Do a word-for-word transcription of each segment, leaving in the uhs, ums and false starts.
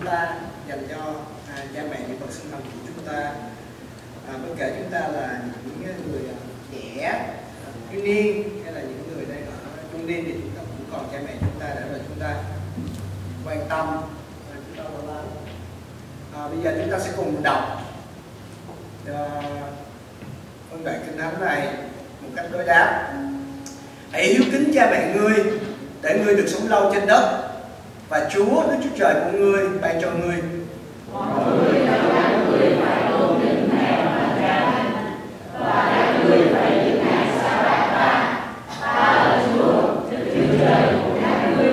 ta, dành cho à, cha mẹ những bậc sinh thành của chúng ta. À, bất kể chúng ta là những người trẻ, thiếu niên hay là những người đang ở trung niên thì chúng ta cũng còn cha mẹ chúng ta để mà chúng ta quan tâm và chúng ta lo lắng. À, bây giờ chúng ta sẽ cùng đọc phân đoạn kinh thánh này một cách đối đáp. Hãy hiếu kính cha mẹ ngươi để ngươi được sống lâu trên đất, và Chúa Đức Chúa Trời của ngươi ban cho ngươi. Mọi người là các ngươi phải tôn kính mẹ và cha, và các ngươi phải giữ ngày sa bát ta. Ta là Chúa, Đức Chúa Trời của các ngươi.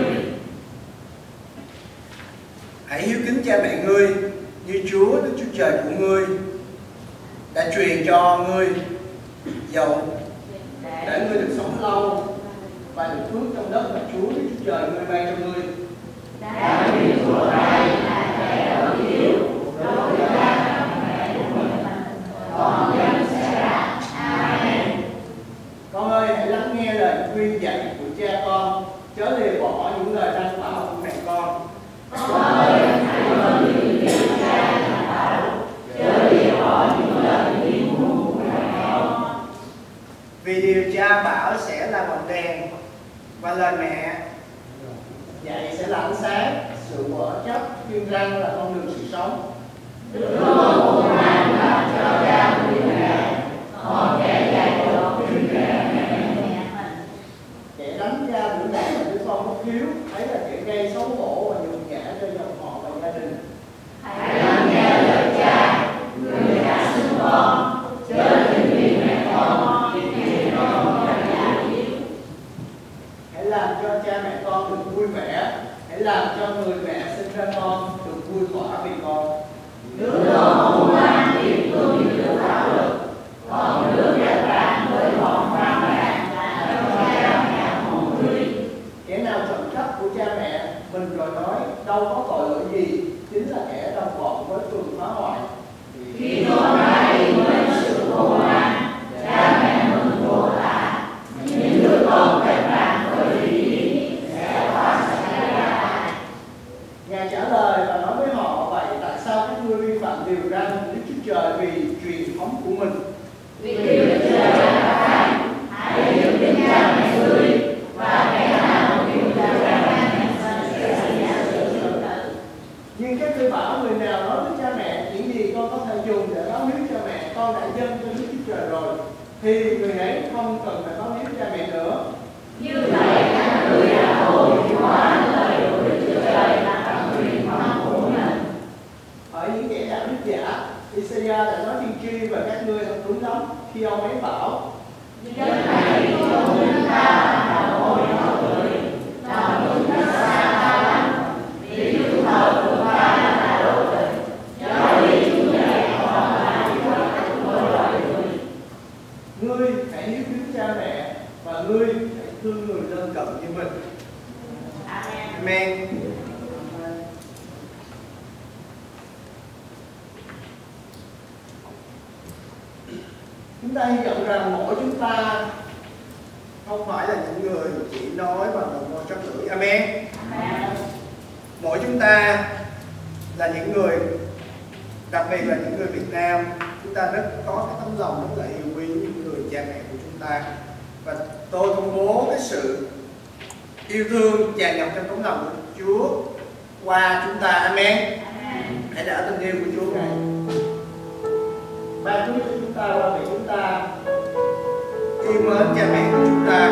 Hãy hiếu kính cha mẹ ngươi như Chúa Đức Chúa Trời của ngươi đã truyền cho ngươi dầu để ngươi được sống lâu và được phước trong đất mà Chúa Đức Chúa Trời ngươi ban cho ngươi. Đã vì Chúa này là kẻ đầu yếu đối với cha mẹ của mình, còn dân sẽ là Amen. Con ơi, hãy lắng nghe lời khuyên dạy của cha con, chớ lìa bỏ những lời răn bảo của mẹ con. Con ơi, hãy vâng những điều cha dạy bảo, chớ lìa bỏ những lời khuyên của mẹ con. Vì điều cha bảo sẽ là ngọn đèn, và lời mẹ dạy sẽ là ánh sáng. Sự vỡ chấp khuyên răn là con đường sự sống. Đức con của Ngài là cho cha khuyên mẹ, còn kẻ dạy dỗ khuyên kẻ mẹ mình. Kẻ đánh cha đuổi đàn là đứa con bất hiếu, ấy là kẻ gây xấu hổ và nhục nhã cho dòng họ và gia đình. Hãy lắng nghe lời cha, người đã sinh con, chớ đừng vì mẹ con thì con phải già yếu. Hãy làm cho cha mẹ con được vui vẻ, hãy làm cho người mẹ sinh ra con được vui khỏa vì con. Đứa con khôn ngoan thì tuân giữ pháp luật, còn đứa dại dột với bọn hoang đảng là cho cha mẹ hồn nguy. Kẻ nào trộm cắp của cha mẹ mình rồi nói đâu có tội lỗi gì, chính là kẻ đồng bọn với phường phá hoại. Khi con ra đi với sự khôn ngoan, cha mẹ mình vô tả, những đứa con phép phản với lý ý sẽ thoát xảy ra. Ngài trả lời và nói với họ: vậy tại sao các ngươi vi phạm điều răn của Đức Chúa Trời vì truyền thống của mình? Vì điều Đức Chúa Trời đã phán, hãy hiếu kính cha mẹ ngươi, và kẻ nào hiếu kính cha mẹ sẽ xảy ra sự tương tự. Nhưng các ngươi bảo người nào nói với cha mẹ những gì con có thể dùng để báo hiếu cho mẹ, con đã dâng cho Đức Chúa Trời rồi, thì người ấy không cần phải báo hiếu cha mẹ nữa. Như vậy các ngươi đã hồi hóa lời của Đức Chúa Trời là truyền thống của mình. Ở những kẻ đạo đức giả, Isaiah đã nói tiên tri và các ngươi thật đúng lắm khi ông ấy bảo: Dân này trong chúng ta là hồi nó gửi, lòng chúng ta xa ta lắm, vì chúng thờ của ta là đô tịch, do vì chúng dạy còn lại cho chúng tôi loài người. Ngươi hãy hiếu kính cha mẹ, và ngươi hãy thương người lân cận như mình. Amen. Amen. Chúng ta hy vọng rằng mỗi chúng ta không phải là những người chỉ nói bằng một môi trắc lưỡi. Amen. Amen. Mỗi chúng ta là những người, đặc biệt là những người Việt Nam, chúng ta rất có cái tấm lòng rất là yêu quý những người cha mẹ của chúng ta. Và tôi công bố cái sự yêu thương tràn ngập trong tấm lòng của Chúa qua chúng ta. Amen. Amen. Hãy đã tình yêu của Chúa này ban phước cho chúng ta qua việc chúng ta yêu mến cha mẹ của chúng ta.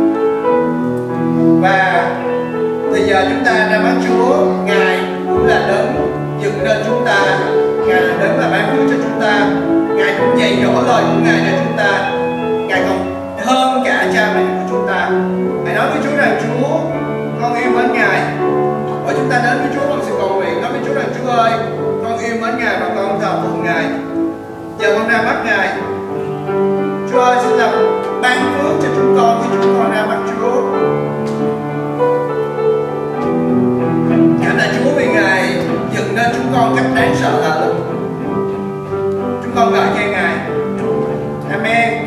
Và bây giờ chúng ta ra mắt Chúa, Ngài cũng là đấng dựng nên chúng ta, Ngài là đấng là ban phước cho chúng ta, Ngài cũng dạy dỗ lời của Ngài cho chúng ta, Ngài còn hơn cả cha mẹ của chúng ta. Hãy nói với Chúa rằng: Chúa, con yêu mến Ngài. Và chúng ta đến với Chúa bằng sự cầu nguyện, nói với Chúa rằng: Chúa ơi, con yêu mến Ngài và con thờ phượng Ngài. Giờ con ra mắt Ngài. Chúa ơi, xin làm ban phước cho chúng con khi chúng con ra mắt Chúa. Cảm ơn Chúa vì Ngài dựng nên chúng con cách đáng sợ lạ. Chúng con ngợi khen Ngài. Amen.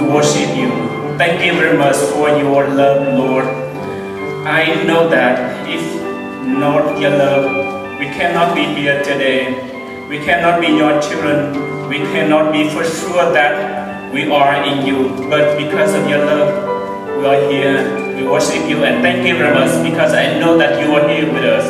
worship you. Thank you very much for your love, Lord. I know that if not your love, we cannot be here today. We cannot be your children. We cannot be for sure that we are in you. But because of your love, we are here. We worship you and thank you very much because I know that you are here with us.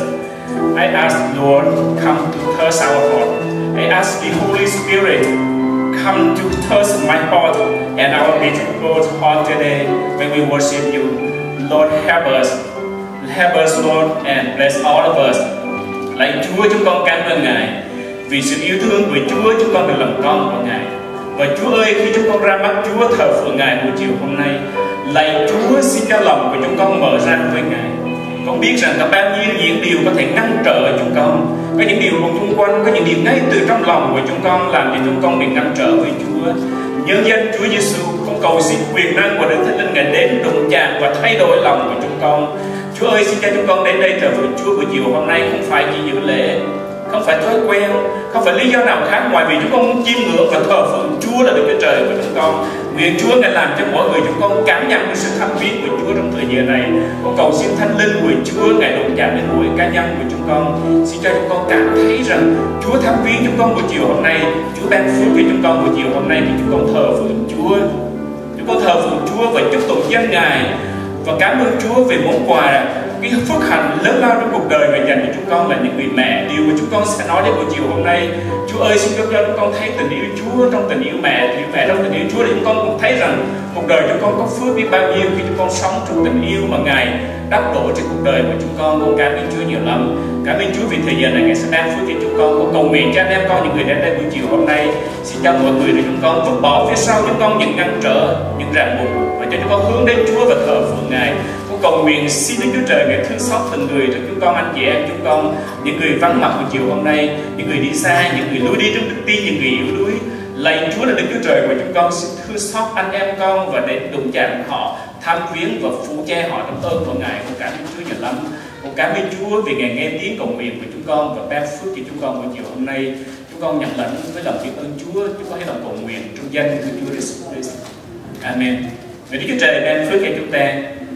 I ask, Lord, come to touch our heart. I ask the Holy Spirit, come to touch my heart and our beautiful heart today when we worship you. Lord, help us. Help us, Lord, and bless all of us. Lạy Chúa, chúng con cảm ơn Ngài vì sự yêu thương của Chúa, chúng con được làm con của Ngài. Và Chúa ơi, khi chúng con ra mắt Chúa thờ phượng Ngài buổi chiều hôm nay, lạy Chúa, xin cho lòng của chúng con mở ra với Ngài. Con biết rằng có bao nhiêu những điều có thể ngăn trở chúng con, có những điều vùng xung quanh, có những điều ngay từ trong lòng của chúng con làm cho chúng con bị ngăn trở với Chúa. Nhân danh Chúa Giêsu, con cầu xin quyền năng của Đức Thánh Linh Ngài đến đụng chạm và thay đổi lòng của chúng con. Chúa ơi, xin cho chúng con đến đây thờ phượng Chúa buổi chiều hôm nay không phải chỉ dự lễ, không phải thói quen, không phải lý do nào khác ngoài vì chúng con muốn chiêm ngưỡng và thờ phượng Chúa là Đức Chúa Trời của chúng con. Nguyện Chúa Ngài làm cho mỗi người chúng con cảm nhận được sự thánh viếng của Chúa trong thời giờ này. Con cầu xin Thánh Linh của Chúa Ngài đụng chạm đến mỗi cá nhân của chúng con. Xin cho chúng con cảm thấy rằng Chúa thánh viếng chúng con buổi chiều hôm nay, Chúa ban phước cho chúng con buổi chiều hôm nay thì chúng con thờ phượng Chúa. Chúng con thờ phượng Chúa và chúc tụng danh Ngài và cảm ơn Chúa về món quà, cái phước hạnh lớn lao trong cuộc đời mà dành cho chúng con là những người mẹ. Điều mà chúng con sẽ nói đến buổi chiều hôm nay, Chúa ơi, xin cho chúng con thấy tình yêu Chúa trong tình yêu mẹ, tình yêu mẹ trong tình yêu Chúa, để chúng con cũng thấy rằng cuộc đời chúng con có phước biết bao nhiêu khi chúng con sống trong tình yêu mà Ngài đắp đổ trên cuộc đời của chúng con. Con cảm ơn Chúa nhiều lắm. Cảm ơn Chúa vì thời giờ này Ngài sẽ ban phước cho chúng con. Con cầu nguyện cho anh em con, những người đến đây buổi chiều hôm nay, xin cho mọi người để chúng con vứt bỏ phía sau chúng con những ngăn trở, những ràng buộc và cho chúng con hướng đến Chúa và thờ phượng Ngài. Cầu nguyện xin Đức Chúa Trời Ngài thương xót từng người trong chúng con, anh chị em chúng con, những người vắng mặt buổi chiều hôm nay, những người đi xa, những người lối đi trong đức tin, những người yếu đuối. Lạy Chúa là Đức Chúa Trời của chúng con, xin thương xót anh em con và để đụng chạm họ, tham viếng và phụ che họ trong ơn của Ngài. Con cảm ơn Chúa nhiều lắm. Con cảm ơn Chúa vì Ngài nghe tiếng cầu nguyện của chúng con và ban phước cho chúng con buổi chiều hôm nay. Chúng con nhận lãnh với lòng biết ơn Chúa. Chúng con hãy lòng cầu nguyện trong danh của Chúa Jesus Christ. Amen. Vì Đức Chúa Trời ban phước cho chúng ta.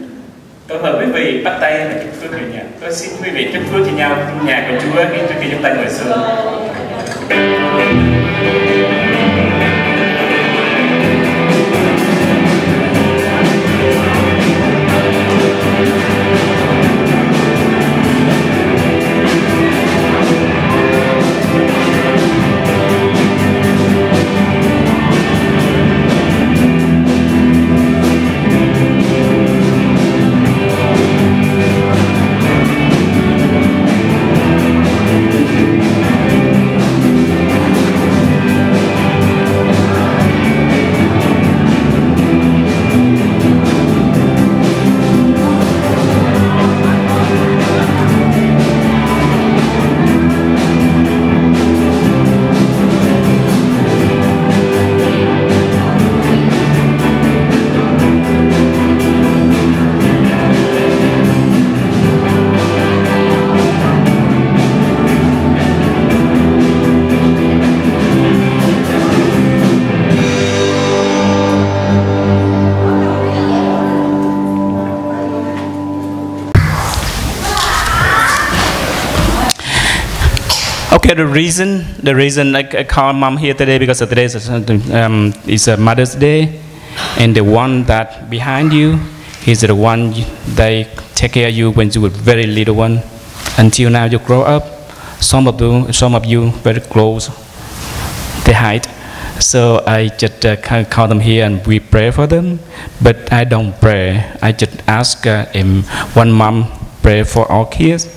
Tôi mời quý vị bắt tay và chúc phước về nhà. Tôi xin quý vị chúc phước cho nhau trong nhà của Chúa trước khi chúng ta ngồi xuống. Okay, the reason, the reason I, I called mom here today because today is um, is a Mother's Day, and the one that behind you, he's the one they take care of you when you were very little one, until now you grow up. Some of you, some of you very close, the height. So I just uh, call them here and we pray for them, but I don't pray. I just ask uh, um, one mom pray for all kids,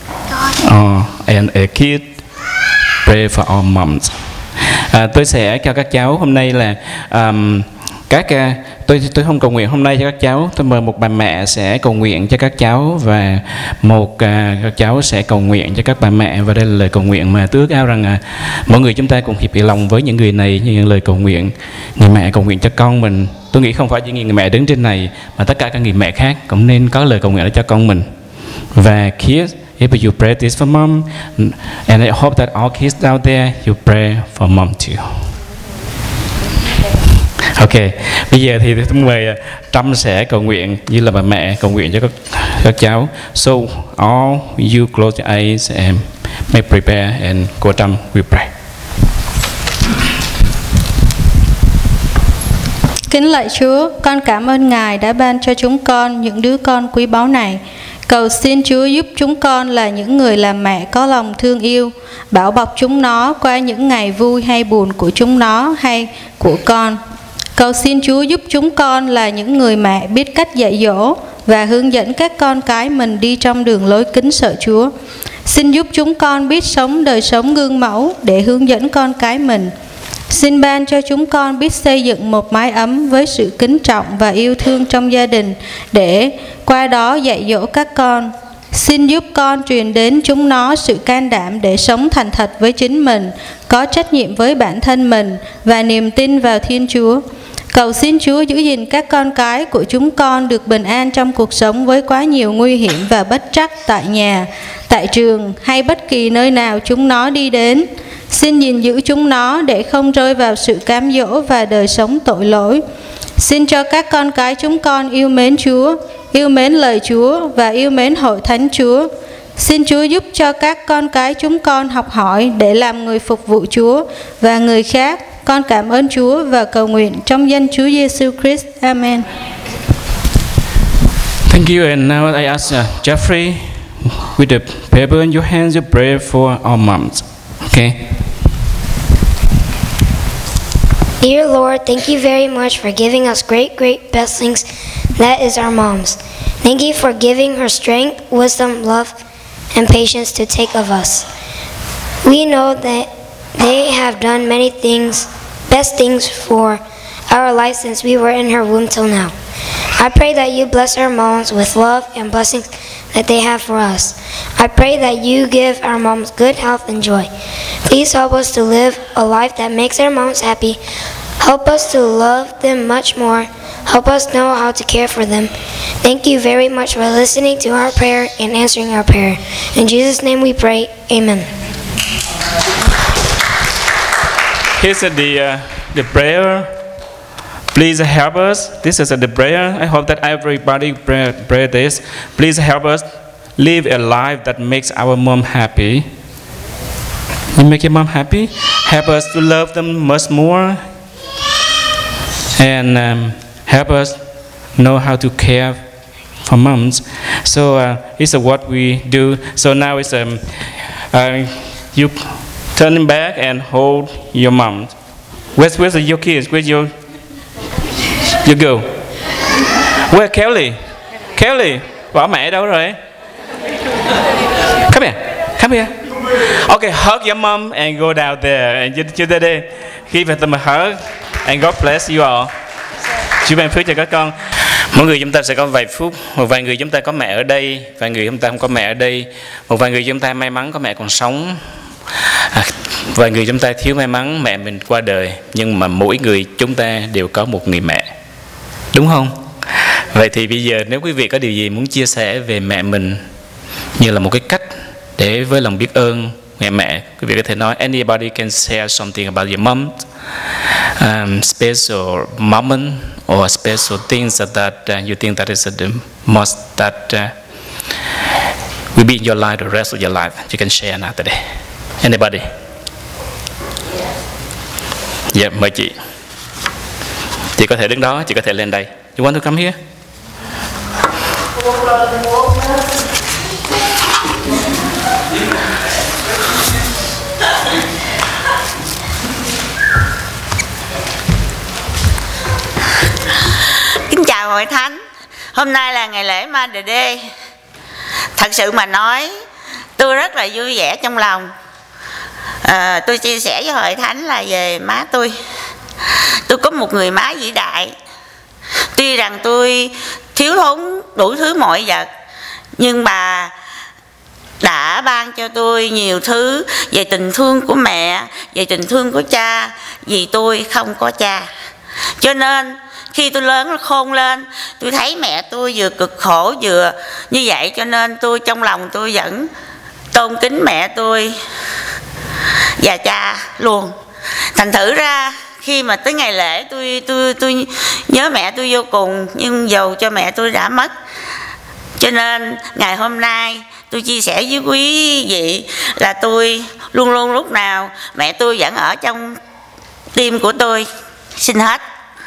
uh, and a kid pray for all moms. À, tôi sẽ cho các cháu hôm nay là um, các uh, tôi tôi không cầu nguyện hôm nay cho các cháu. Tôi mời một bà mẹ sẽ cầu nguyện cho các cháu và một uh, các cháu sẽ cầu nguyện cho các bà mẹ. Và đây là lời cầu nguyện mà tôi ước ao rằng uh, mọi người chúng ta cùng hiệp lòng với những người này như những lời cầu nguyện. Người mẹ cầu nguyện cho con mình. Tôi nghĩ không phải chỉ người mẹ đứng trên này mà tất cả các người mẹ khác cũng nên có lời cầu nguyện cho con mình. Và kids, if you pray this for mom, and I hope that all kids out there, you pray for mom too. Ok, bây giờ thì tôi mời Trâm sẽ cầu nguyện như là bà mẹ cầu nguyện cho các các cháu. So all you close your eyes and make prepare and go Trâm we pray. Kính lạy Chúa, con cảm ơn Ngài đã ban cho chúng con những đứa con quý báu này. Cầu xin Chúa giúp chúng con là những người làm mẹ có lòng thương yêu, bảo bọc chúng nó qua những ngày vui hay buồn của chúng nó hay của con. Cầu xin Chúa giúp chúng con là những người mẹ biết cách dạy dỗ và hướng dẫn các con cái mình đi trong đường lối kính sợ Chúa. Xin giúp chúng con biết sống đời sống gương mẫu để hướng dẫn con cái mình. Xin ban cho chúng con biết xây dựng một mái ấm với sự kính trọng và yêu thương trong gia đình để qua đó dạy dỗ các con. Xin giúp con truyền đến chúng nó sự can đảm để sống thành thật với chính mình, có trách nhiệm với bản thân mình và niềm tin vào Thiên Chúa. Cầu xin Chúa giữ gìn các con cái của chúng con được bình an trong cuộc sống với quá nhiều nguy hiểm và bất trắc tại nhà, tại trường hay bất kỳ nơi nào chúng nó đi đến. Xin gìn giữ chúng nó để không rơi vào sự cám dỗ và đời sống tội lỗi. Xin cho các con cái chúng con yêu mến Chúa, yêu mến lời Chúa và yêu mến hội thánh Chúa. Xin Chúa giúp cho các con cái chúng con học hỏi để làm người phục vụ Chúa và người khác. Con cảm ơn Chúa và cầu nguyện trong danh Chúa Giêsu Christ. Amen. Thank you, and now I ask uh, Jeffrey with the paper in your hands, you pray for our moms. Okay. Dear Lord, thank you very much for giving us great, great blessings. That is our moms. Thank you for giving her strength, wisdom, love, and patience to take of us. We know that they have done many things, best things for our life since we were in her womb till now. I pray that you bless our moms with love and blessings that they have for us. I pray that you give our moms good health and joy. Please help us to live a life that makes our moms happy. Help us to love them much more. Help us know how to care for them. Thank you very much for listening to our prayer and answering our prayer. In Jesus' name we pray. Amen. Here's the uh, the prayer. Please help us. This is the prayer. I hope that everybody pray, pray this. Please help us live a life that makes our mom happy. You make your mom happy. Help us to love them much more, and um, help us know how to care for moms. So uh, this is what we do. So now it's um, uh, you turn back and hold your mom. Where's where's your kids? Where's your you go? Where Kelly? Kelly, bỏ mẹ đâu rồi? Come here, come here. Okay, hug your mom and go down there and you, you did it. Give them a hug and God bless you all. Chúa ban phước cho các con. Mỗi người chúng ta sẽ có vài phút. Một vài người chúng ta có mẹ ở đây, vài người chúng ta không có mẹ ở đây. Một vài người chúng ta may mắn có mẹ còn sống. À, vài người chúng ta thiếu may mắn mẹ mình qua đời. Nhưng mà mỗi người chúng ta đều có một người mẹ, đúng không? Vậy thì bây giờ nếu quý vị có điều gì muốn chia sẻ về mẹ mình như là một cái cách để với lòng biết ơn mẹ mẹ, quý vị có thể nói anybody can share something about your mom, um, special moment or special things that, that uh, you think that is the most that uh, will be in your life the rest of your life. You can share now today. Anybody? Yeah, mời chị. Chị có thể đứng đó, chị có thể lên đây. You want to come here? Kính chào hội thánh. Hôm nay là ngày lễ Mother's Day. Thật sự mà nói, tôi rất là vui vẻ trong lòng. à, Tôi chia sẻ với hội thánh là về má tôi. Tôi có một người má vĩ đại. Tuy rằng tôi thiếu thốn đủ thứ mọi vật, nhưng bà đã ban cho tôi nhiều thứ về tình thương của mẹ, về tình thương của cha, vì tôi không có cha. Cho nên khi tôi lớn khôn lên, tôi thấy mẹ tôi vừa cực khổ vừa như vậy, cho nên tôi trong lòng tôi vẫn tôn kính mẹ tôi và cha luôn. Thành thử ra khi mà tới ngày lễ tôi tôi tôi nhớ mẹ tôi vô cùng, nhưng dù cho mẹ tôi đã mất. Cho nên ngày hôm nay tôi chia sẻ với quý vị là tôi luôn luôn lúc nào mẹ tôi vẫn ở trong tim của tôi. Xin hết.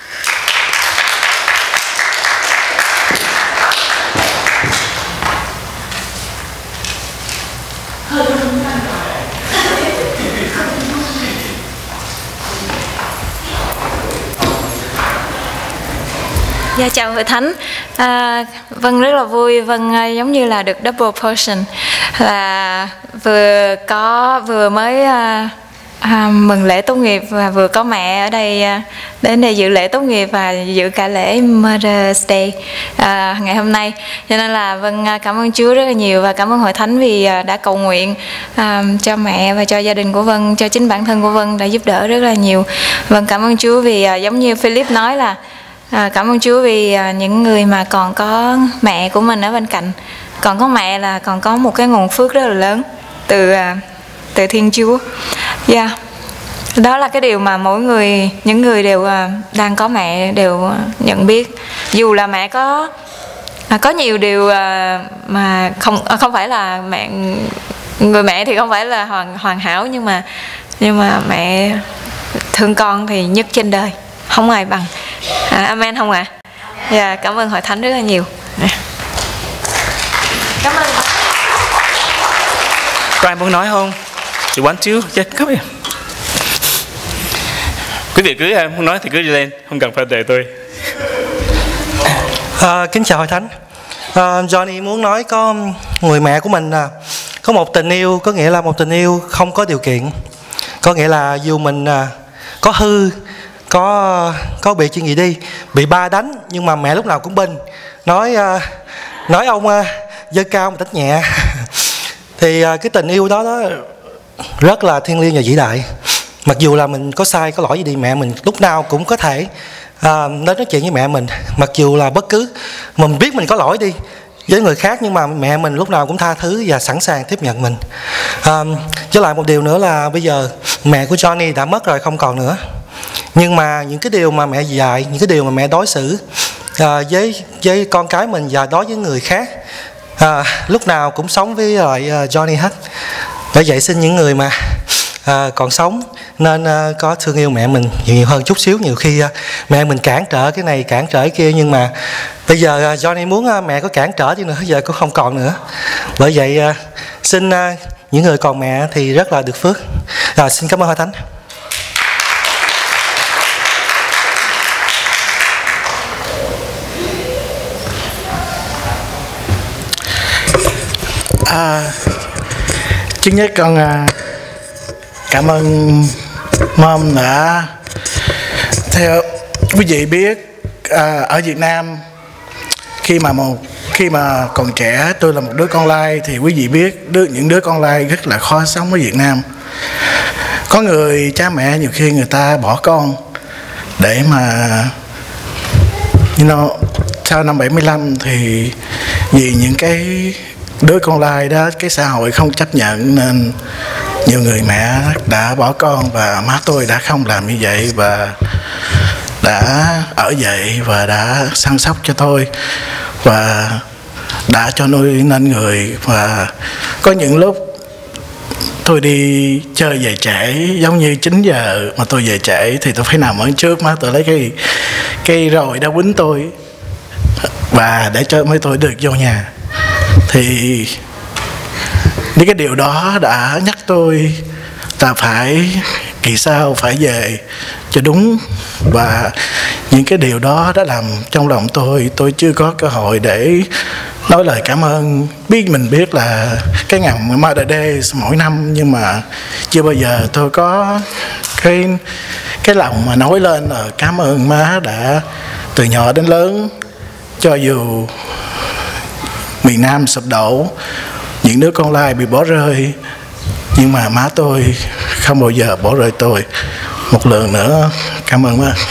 Dạ chào Hội Thánh. À, Vân rất là vui, Vân à, giống như là được double portion, là vừa có vừa mới à, à, mừng lễ tốt nghiệp và vừa có mẹ ở đây à, đến đây dự lễ tốt nghiệp và dự cả lễ Mother's Day à, ngày hôm nay. Cho nên là Vân à, cảm ơn Chúa rất là nhiều và cảm ơn Hội Thánh vì à, đã cầu nguyện à, cho mẹ và cho gia đình của Vân, cho chính bản thân của Vân đã giúp đỡ rất là nhiều. Vân cảm ơn Chúa vì à, giống như Philip nói là À, cảm ơn Chúa vì à, những người mà còn có mẹ của mình ở bên cạnh, còn có mẹ là còn có một cái nguồn phước rất là lớn từ à, từ Thiên Chúa. Yeah. Đó là cái điều mà mỗi người, những người đều à, đang có mẹ đều à, nhận biết. Dù là mẹ có à, có nhiều điều à, mà không à, không phải là mẹ, người mẹ thì không phải là hoàn hoàn hảo, nhưng mà nhưng mà mẹ thương con thì nhất trên đời, không ai bằng. À, amen không ạ? À? Dạ, cảm ơn Hội Thánh rất là nhiều. Cảm ơn. Có ai muốn nói không? You want to? Yeah, come here. Quý vị cứ muốn nói thì cứ đi lên, không cần phải đợi tôi. À, kính chào Hội Thánh. À, Johnny muốn nói có người mẹ của mình à, có một tình yêu, có nghĩa là một tình yêu không có điều kiện. Có nghĩa là dù mình à, có hư, có có bị chuyện gì đi, bị ba đánh, nhưng mà mẹ lúc nào cũng bình, nói uh, nói ông uh, giơ cao mà đánh nhẹ. Thì uh, cái tình yêu đó đó rất là thiêng liêng và vĩ đại. Mặc dù là mình có sai có lỗi gì đi, mẹ mình lúc nào cũng có thể uh, đến nói chuyện với mẹ mình, mặc dù là bất cứ mình biết mình có lỗi đi với người khác, nhưng mà mẹ mình lúc nào cũng tha thứ và sẵn sàng tiếp nhận mình. Uh, với lại một điều nữa là bây giờ mẹ của Johnny đã mất rồi, không còn nữa. Nhưng mà những cái điều mà mẹ dạy, những cái điều mà mẹ đối xử à, với với con cái mình và đối với người khác, à, lúc nào cũng sống với lại uh, Johnny hết. Bởi vậy xin những người mà à, còn sống nên uh, có thương yêu mẹ mình nhiều, nhiều hơn chút xíu. Nhiều khi uh, mẹ mình cản trở cái này cản trở cái kia, nhưng mà bây giờ uh, Johnny muốn uh, mẹ có cản trở chứ nữa, giờ cũng không còn nữa. Bởi vậy uh, xin uh, những người còn mẹ thì rất là được phước. À, xin cảm ơn Hội Thánh. À, trước nhất con à, cảm ơn mom đã, theo quý vị biết, à, ở Việt Nam khi mà một khi mà còn trẻ, tôi là một đứa con lai, thì quý vị biết đứa, những đứa con lai rất là khó sống ở Việt Nam. Có người cha mẹ nhiều khi người ta bỏ con để mà you know, sau năm bảy mươi lăm thì vì những cái đứa con lai đó, cái xã hội không chấp nhận nên nhiều người mẹ đã bỏ con, và má tôi đã không làm như vậy và đã ở dậy và đã săn sóc cho tôi và đã cho nuôi nên người. Và có những lúc tôi đi chơi về trễ, giống như chín giờ mà tôi về trễ thì tôi phải nằm ở trước, má tôi lấy cái cái roi đã quýnh tôi và để cho mấy tôi được vô nhà. Thì những cái điều đó đã nhắc tôi là phải kỳ sau phải về cho đúng, và những cái điều đó đã làm trong lòng tôi tôi chưa có cơ hội để nói lời cảm ơn. Biết mình biết là cái ngày Mother's Day mỗi năm, nhưng mà chưa bao giờ tôi có cái cái lòng mà nói lên là cảm ơn má đã từ nhỏ đến lớn. Cho dù miền Nam sụp đổ, những đứa con lai bị bỏ rơi, nhưng mà má tôi không bao giờ bỏ rơi tôi. Một lần nữa cảm ơn má.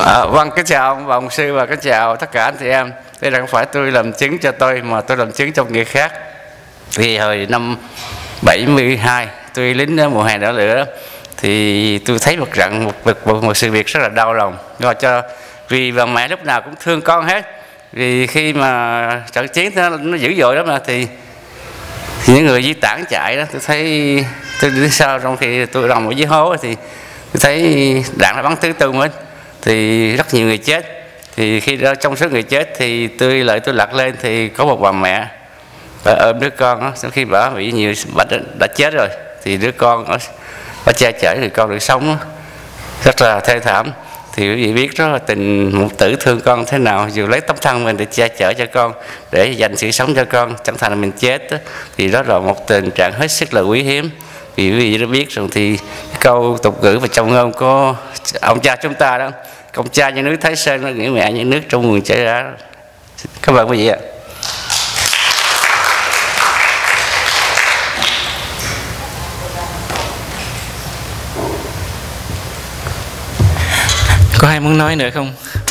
À, vâng, kính chào ông và ông sư và kính chào tất cả anh chị em. Đây là không phải tôi làm chứng cho tôi mà tôi làm chứng trong nghĩa khác. Thì hồi năm bảy mươi hai tôi lính mùa hè đỏ lửa đó, thì tôi thấy một trận một, một, một, một sự việc rất là đau lòng. Rồi cho vì bà mẹ lúc nào cũng thương con hết. Vì khi mà trận chiến nó, nó dữ dội lắm mà thì, thì những người di tản chạy đó, tôi thấy tôi đi sau trong khi tôi nằm ở dưới hố thì tôi thấy đạn nó bắn tứ tung hết, thì rất nhiều người chết. Thì khi đó trong số người chết thì tôi lại tôi lật lên thì có một bà mẹ, bà ôm đứa con đó. Sau khi bà bị nhiều bà đã, đã chết rồi thì đứa con ở bà che chở thì con được sống đó. Rất là thê thảm. Thì quý vị biết đó là tình một tử thương con thế nào, dù lấy tấm thân mình để che chở cho con, để dành sự sống cho con, chẳng thành là mình chết đó. Thì đó là một tình trạng hết sức là quý hiếm. Vì quý vị đã biết rằng thì câu tục ngữ và trong ngôn của ông cha chúng ta đó, công cha như nước Thái Sơn, nó nghĩa mẹ như nước trong nguồn chảy ra. Các bạn quý vị ạ. Có ai muốn nói nữa không?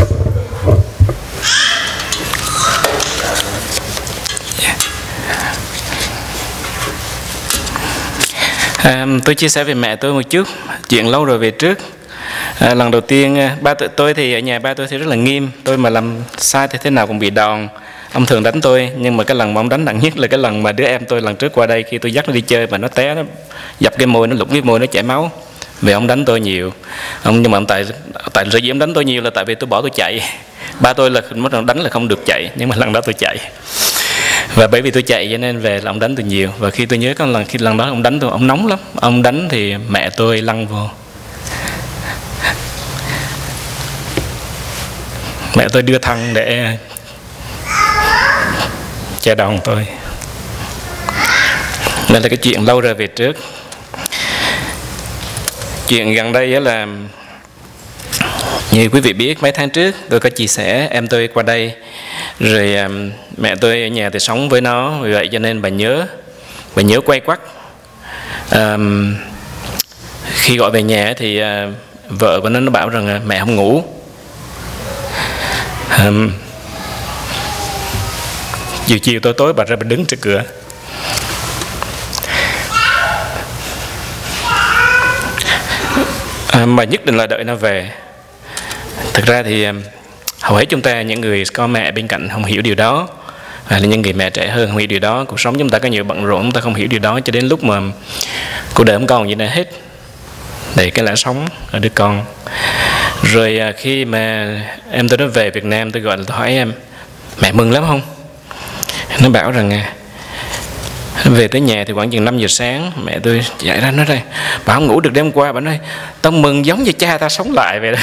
À, tôi chia sẻ về mẹ tôi một chút, chuyện lâu rồi về trước. À, lần đầu tiên ba tự tôi thì ở nhà ba tôi thì rất là nghiêm, tôi mà làm sai thì thế nào cũng bị đòn. Ông thường đánh tôi, nhưng mà cái lần mà ông đánh nặng nhất là cái lần mà đứa em tôi lần trước qua đây, khi tôi dắt nó đi chơi mà nó té, nó dập cái môi, nó lủng cái môi, nó chảy máu. Vì ông đánh tôi nhiều. Ông nhưng mà ông tại tại sở dĩ ông đánh tôi nhiều là tại vì tôi bỏ tôi chạy. Ba tôi là mất lần đánh là không được chạy, nhưng mà lần đó tôi chạy. Và bởi vì tôi chạy cho nên về là ông đánh tôi nhiều. Và khi tôi nhớ có lần khi lần đó ông đánh tôi, ông nóng lắm. Ông đánh thì mẹ tôi lăn vô. Mẹ tôi đưa thân để che đòn tôi. Đây là cái chuyện lâu rồi về trước. Chuyện gần đây là như quý vị biết, mấy tháng trước tôi có chia sẻ em tôi qua đây, rồi um, mẹ tôi ở nhà thì sống với nó, vì vậy cho nên bà nhớ bà nhớ quay quắt. Um, khi gọi về nhà thì uh, vợ của nó nó bảo rằng uh, mẹ không ngủ. Um, chiều chiều tối tối bà ra bà đứng trước cửa. À, mà nhất định là đợi nó về. Thực ra thì hầu hết chúng ta, những người có mẹ bên cạnh không hiểu điều đó, hay là những người mẹ trẻ hơn không hiểu điều đó. Cuộc sống chúng ta có nhiều bận rộn, chúng ta không hiểu điều đó, cho đến lúc mà cuộc đời không còn gì nữa hết, để cái lẽ sống ở đứa con. Rồi khi mà em tôi nó về Việt Nam, tôi gọi là tôi hỏi em, mẹ mừng lắm không? Nó bảo rằng về tới nhà thì khoảng chừng năm giờ sáng, mẹ tôi chạy ra nói đây, bà không ngủ được đêm qua, bà nói tao mừng giống như cha ta sống lại vậy đó.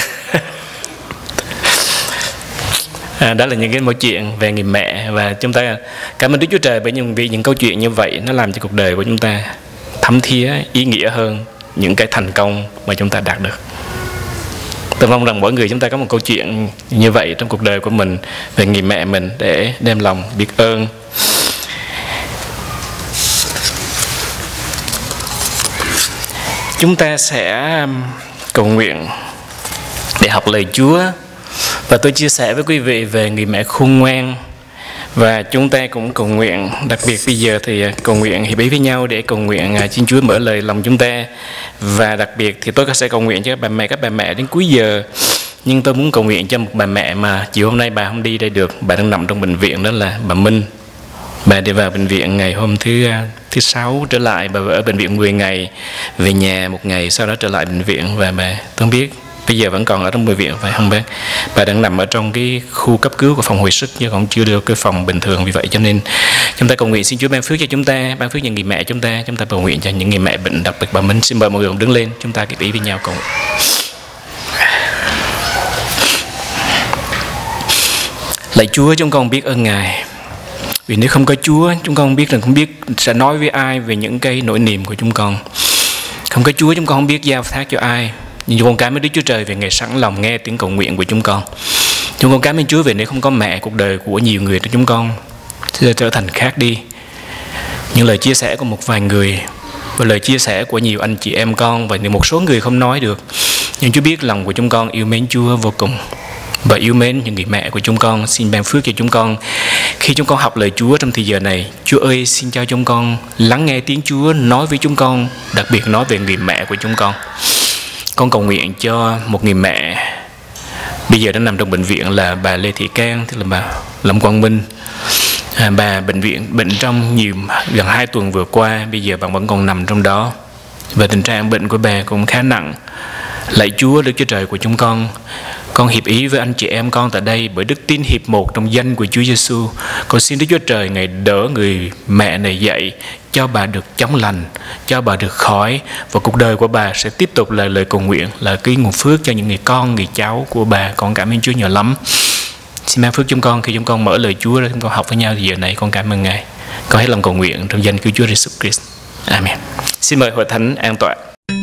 À, đó là những cái mẫu chuyện về người mẹ, và chúng ta cảm ơn Đức Chúa Trời bởi những vì những câu chuyện như vậy nó làm cho cuộc đời của chúng ta thấm thía, ý nghĩa hơn những cái thành công mà chúng ta đạt được. Tôi mong rằng mỗi người chúng ta có một câu chuyện như vậy trong cuộc đời của mình về người mẹ mình để đem lòng biết ơn. Chúng ta sẽ cầu nguyện để học lời Chúa. Và tôi chia sẻ với quý vị về người mẹ khôn ngoan. Và chúng ta cũng cầu nguyện, đặc biệt bây giờ thì cầu nguyện hiệp ý với nhau để cầu nguyện xin Chúa mở lời lòng chúng ta. Và đặc biệt thì tôi sẽ cầu nguyện cho bà mẹ, các bà mẹ đến cuối giờ. Nhưng tôi muốn cầu nguyện cho một bà mẹ mà chiều hôm nay bà không đi đây được, bà đang nằm trong bệnh viện, đó là bà Minh. Bà đi vào bệnh viện ngày hôm thứ thứ sáu trở lại, bà ở bệnh viện mười ngày, về nhà một ngày, sau đó trở lại bệnh viện. Và bà, tôi không biết bây giờ vẫn còn ở trong bệnh viện phải không bác? Bà đang nằm ở trong cái khu cấp cứu của phòng hồi sức, chứ còn chưa được cái phòng bình thường. Vì vậy cho nên chúng ta cầu nguyện xin Chúa ban phước cho chúng ta, ban phước những người mẹ chúng ta. Chúng ta cầu nguyện cho những người mẹ bệnh, đặc biệt bà Minh. Xin mời mọi người cùng đứng lên, chúng ta kịp ý với nhau cầu nguyện. Lạy Chúa, chúng con biết ơn Ngài. Vì nếu không có Chúa, chúng con không biết rằng không biết sẽ nói với ai về những cái nỗi niềm của chúng con. Không có Chúa, chúng con không biết giao thác cho ai. Nhưng chúng con cảm ơn Đức Chúa Trời về Ngài sẵn lòng nghe tiếng cầu nguyện của chúng con. Chúng con cảm ơn Chúa về nếu không có mẹ, cuộc đời của nhiều người trong chúng con sẽ trở thành khác đi. Những lời chia sẻ của một vài người và lời chia sẻ của nhiều anh chị em con, và một số người không nói được, nhưng Chúa biết lòng của chúng con yêu mến Chúa vô cùng. và yêu mến những người mẹ của chúng con. Xin ban phước cho chúng con khi chúng con học lời Chúa trong thời giờ này. Chúa ơi, xin cho chúng con lắng nghe tiếng Chúa nói với chúng con, đặc biệt nói về người mẹ của chúng con. Con cầu nguyện cho một người mẹ bây giờ đang nằm trong bệnh viện là bà Lê Thị Cang, tức là bà Lâm Quang Minh. À, bà bệnh viện bệnh trong nhiều gần hai tuần vừa qua, bây giờ bà vẫn còn nằm trong đó và tình trạng bệnh của bà cũng khá nặng. Lạy Chúa, Đức Chúa Trời của chúng con, con hiệp ý với anh chị em con tại đây bởi đức tin hiệp một trong danh của Chúa Giêsu. Con xin Đức Chúa Trời Ngài đỡ người mẹ này dậy, cho bà được chóng lành, cho bà được khỏi, và cuộc đời của bà sẽ tiếp tục là lời cầu nguyện, là cái nguồn phước cho những người con, người cháu của bà. Con cảm ơn Chúa nhiều lắm. Xin ban phước chúng con khi chúng con mở lời Chúa ra, chúng con học với nhau thì giờ này con cảm ơn Ngài. Con hết lòng cầu nguyện trong danh của Chúa Jesus Christ. Amen. Xin mời hội thánh an tọa.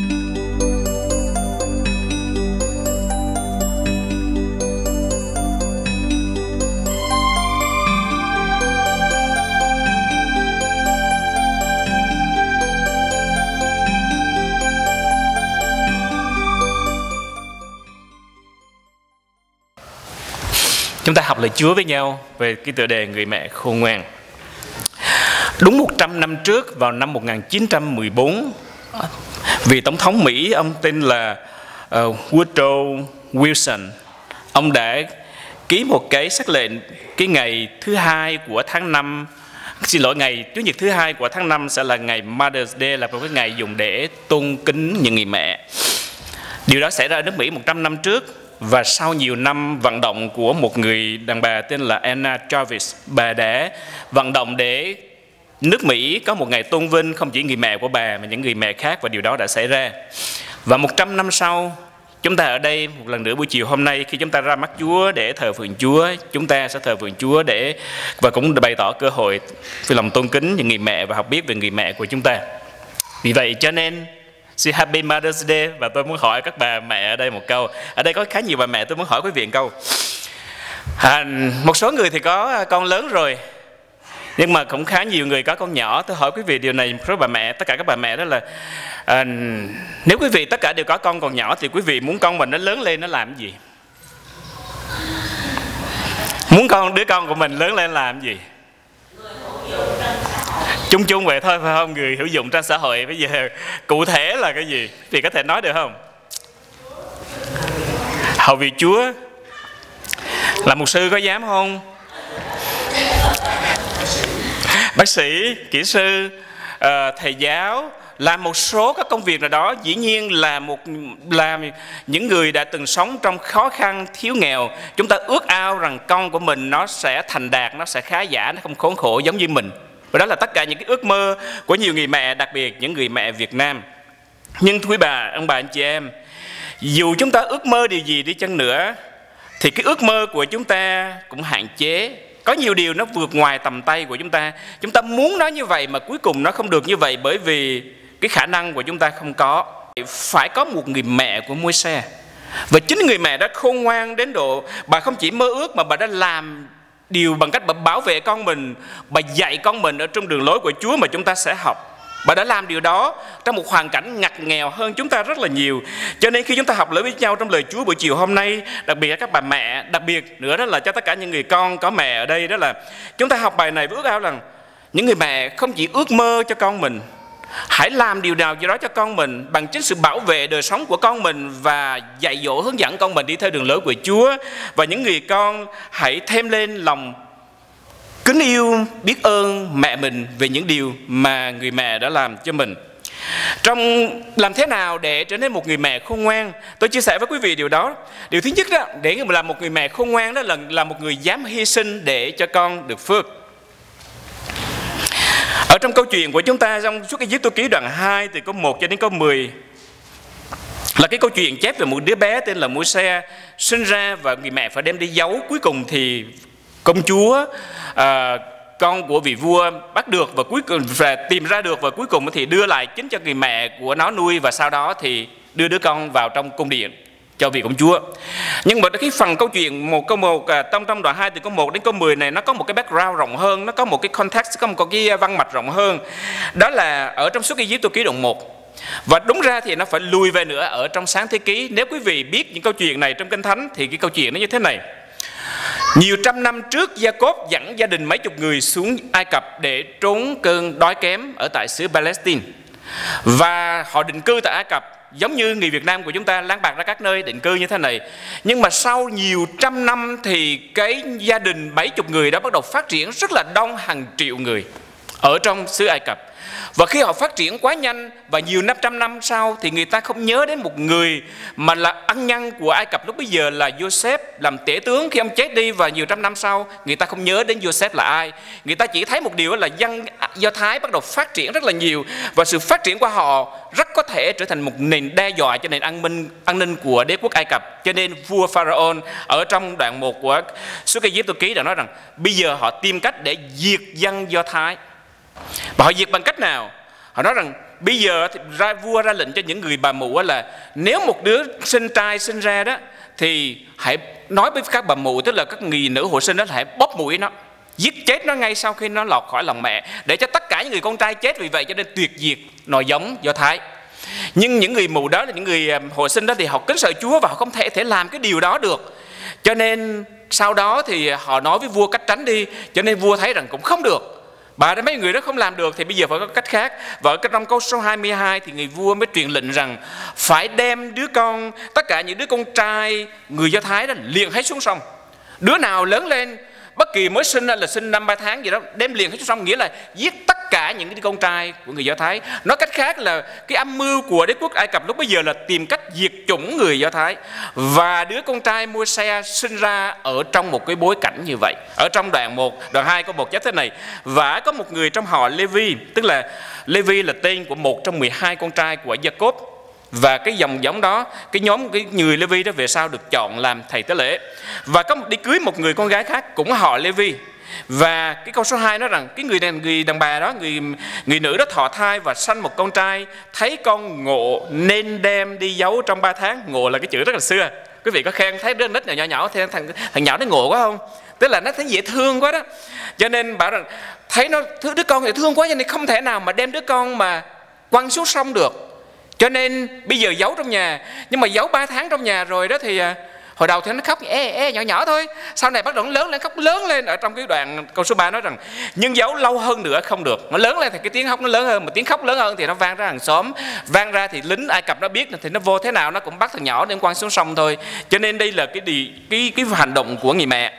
Chúng ta học lời Chúa với nhau về cái tựa đề người mẹ khôn ngoan. Đúng một trăm năm trước, vào năm một nghìn chín trăm mười bốn, vị tổng thống Mỹ, ông tên là uh, Woodrow Wilson, ông đã ký một cái sắc lệnh cái ngày thứ hai của tháng năm, xin lỗi, ngày Chủ nhật thứ hai của tháng năm sẽ là ngày Mother's Day, là một cái ngày dùng để tôn kính những người mẹ. Điều đó xảy ra ở nước Mỹ một trăm năm trước. Và sau nhiều năm vận động của một người đàn bà tên là Anna Jarvis, bà đã vận động để nước Mỹ có một ngày tôn vinh không chỉ người mẹ của bà mà những người mẹ khác, và điều đó đã xảy ra. Và một trăm năm sau, chúng ta ở đây một lần nữa buổi chiều hôm nay, khi chúng ta ra mắt Chúa để thờ phượng Chúa, chúng ta sẽ thờ phượng Chúa để và cũng bày tỏ cơ hội vì lòng tôn kính những người mẹ và học biết về người mẹ của chúng ta. Vì vậy cho nên say Happy Mother's Day. Và tôi muốn hỏi các bà mẹ ở đây một câu. Ở đây có khá nhiều bà mẹ, tôi muốn hỏi quý vị một câu. À, một số người thì có con lớn rồi, nhưng mà cũng khá nhiều người có con nhỏ. Tôi hỏi quý vị điều này, một số bà mẹ, tất cả các bà mẹ đó là à, nếu quý vị tất cả đều có con còn nhỏ thì quý vị muốn con mình nó lớn lên nó làm cái gì? Muốn con đứa con của mình lớn lên làm gì? Chung chung vậy thôi phải không? Người hữu dụng trong xã hội. Bây giờ cụ thể là cái gì? Thì có thể nói được không? Hầu việc Chúa. Là mục sư có dám không? Bác sĩ, kỹ sư, uh, thầy giáo, làm một số các công việc nào đó. Dĩ nhiên là một làm những người đã từng sống trong khó khăn, thiếu nghèo, chúng ta ước ao rằng con của mình nó sẽ thành đạt, nó sẽ khá giả, nó không khốn khổ giống như mình. Và đó là tất cả những cái ước mơ của nhiều người mẹ, đặc biệt những người mẹ Việt Nam. Nhưng thưa bà, ông bà, anh chị em, dù chúng ta ước mơ điều gì đi chăng nữa thì cái ước mơ của chúng ta cũng hạn chế. Có nhiều điều nó vượt ngoài tầm tay của chúng ta. Chúng ta muốn nó như vậy mà cuối cùng nó không được như vậy, bởi vì cái khả năng của chúng ta không có. Phải có một người mẹ của Môi-se. Và chính người mẹ đã khôn ngoan đến độ bà không chỉ mơ ước mà bà đã làm điều bằng cách bà bảo vệ con mình, bà dạy con mình ở trong đường lối của Chúa mà chúng ta sẽ học. Bà đã làm điều đó trong một hoàn cảnh ngặt nghèo hơn chúng ta rất là nhiều. Cho nên khi chúng ta học lời với nhau trong lời Chúa buổi chiều hôm nay, đặc biệt là các bà mẹ, đặc biệt nữa đó là cho tất cả những người con có mẹ ở đây, đó là chúng ta học bài này với ước ao rằng những người mẹ không chỉ ước mơ cho con mình, hãy làm điều nào gì đó cho con mình bằng chính sự bảo vệ đời sống của con mình và dạy dỗ hướng dẫn con mình đi theo đường lối của Chúa. Và những người con hãy thêm lên lòng kính yêu, biết ơn mẹ mình về những điều mà người mẹ đã làm cho mình. Trong làm thế nào để trở nên một người mẹ khôn ngoan, tôi chia sẻ với quý vị điều đó. Điều thứ nhất đó, để làm một người mẹ khôn ngoan đó là, là một người dám hy sinh để cho con được phước. Ở trong câu chuyện của chúng ta trong Xuất Ai-cập ký đoạn hai thì có một cho đến câu mười là cái câu chuyện chép về một đứa bé tên là Môi-se sinh ra và người mẹ phải đem đi giấu. Cuối cùng thì công chúa à, con của vị vua bắt được và cuối cùng và tìm ra được, và cuối cùng thì đưa lại chính cho người mẹ của nó nuôi, và sau đó thì đưa đứa con vào trong cung điện cho vị công chúa. Nhưng mà cái phần câu chuyện một câu một trong trong đoạn hai từ câu một đến câu mười này nó có một cái background rộng hơn, nó có một cái context, có một cái văn mạch rộng hơn. Đó là ở trong Xuất Ai-cập ký đoạn một Và đúng ra thì nó phải lùi về nữa ở trong Sáng Thế Ký. Nếu quý vị biết những câu chuyện này trong Kinh Thánh thì cái câu chuyện nó như thế này. Nhiều trăm năm trước, Gia-cốp dẫn gia đình mấy chục người xuống Ai Cập để trốn cơn đói kém ở tại xứ Palestine. Và họ định cư tại Ai Cập giống như người Việt Nam của chúng ta lang bạt ra các nơi định cư như thế này. Nhưng mà sau nhiều trăm năm thì cái gia đình mấy chục người đó bắt đầu phát triển rất là đông, hàng triệu người ở trong xứ Ai Cập. Và khi họ phát triển quá nhanh và nhiều năm trăm năm sau thì người ta không nhớ đến một người mà là ân nhân của Ai Cập lúc bấy giờ là Joseph làm tể tướng. Khi ông chết đi và nhiều trăm năm sau, người ta không nhớ đến Joseph là ai. Người ta chỉ thấy một điều là dân Do Thái bắt đầu phát triển rất là nhiều, và sự phát triển của họ rất có thể trở thành một nền đe dọa cho nền an ninh an ninh của đế quốc Ai Cập. Cho nên vua Pharaoh ở trong đoạn một của Xuất Ai Cập ký đã nói rằng bây giờ họ tìm cách để diệt dân Do Thái. Và họ diệt bằng cách nào? Họ nói rằng bây giờ thì ra, vua ra lệnh cho những người bà mụ là nếu một đứa sinh trai sinh ra đó thì hãy nói với các bà mụ, tức là các người nữ hộ sinh đó, hãy bóp mũi nó, giết chết nó ngay sau khi nó lọt khỏi lòng mẹ, để cho tất cả những người con trai chết. Vì vậy cho nên tuyệt diệt nòi giống Do Thái. Nhưng những người mù đó là những người hộ sinh đó thì họ kính sợ Chúa và họ không thể thể làm cái điều đó được. Cho nên sau đó thì họ nói với vua cách tránh đi. Cho nên vua thấy rằng cũng không được, bà mấy người đó không làm được thì bây giờ phải có cách khác. Và ở trong câu số hai mươi hai thì người vua mới truyền lệnh rằng phải đem đứa con, tất cả những đứa con trai người Do Thái đó liền hết xuống sông. Đứa nào lớn lên, bất kỳ mới sinh là sinh năm ba tháng gì đó, đem liền hết xuống sông, nghĩa là giết tất cả những đứa con trai của người Do Thái. Nói cách khác là cái âm mưu của đế quốc Ai Cập lúc bấy giờ là tìm cách diệt chủng người Do Thái. Và đứa con trai Môi-se sinh ra ở trong một cái bối cảnh như vậy. Ở trong đoạn một, đoạn hai có một chép thế này: và có một người trong họ Lê-vi, tức là Lê-vi là tên của một trong mười hai con trai của Gia-cốp. Và cái dòng giống đó, cái nhóm cái người Lê-vi đó về sau được chọn làm thầy tế lễ. Và có một đi cưới một người con gái khác cũng họ Lê-vi. Và cái câu số hai nói rằng cái người này, người đàn bà đó, người người nữ đó thọ thai và sanh một con trai, thấy con ngộ nên đem đi giấu trong ba tháng. Ngộ là cái chữ rất là xưa. Quý vị có khen thấy đứa nít nhỏ nhỏ thì thằng thằng nhỏ nó ngộ quá không? Tức là nó thấy dễ thương quá đó. Cho nên bảo rằng thấy nó đứa con thì thương quá, cho nên không thể nào mà đem đứa con mà quăng xuống sông được. Cho nên bây giờ giấu trong nhà. Nhưng mà giấu ba tháng trong nhà rồi đó thì hồi đầu thì nó khóc ê, ê, nhỏ nhỏ thôi. Sau này bắt đầu nó lớn lên, khóc lớn lên. Ở trong cái đoạn câu số ba nói rằng nhưng giấu lâu hơn nữa không được. Nó lớn lên thì cái tiếng khóc nó lớn hơn. Mà tiếng khóc lớn hơn thì nó vang ra hàng xóm. Vang ra thì lính Ai Cập nó biết thì nó vô thế nào nó cũng bắt thằng nhỏ đem quăng xuống sông thôi. Cho nên đây là cái, cái, cái, cái hành động của người mẹ.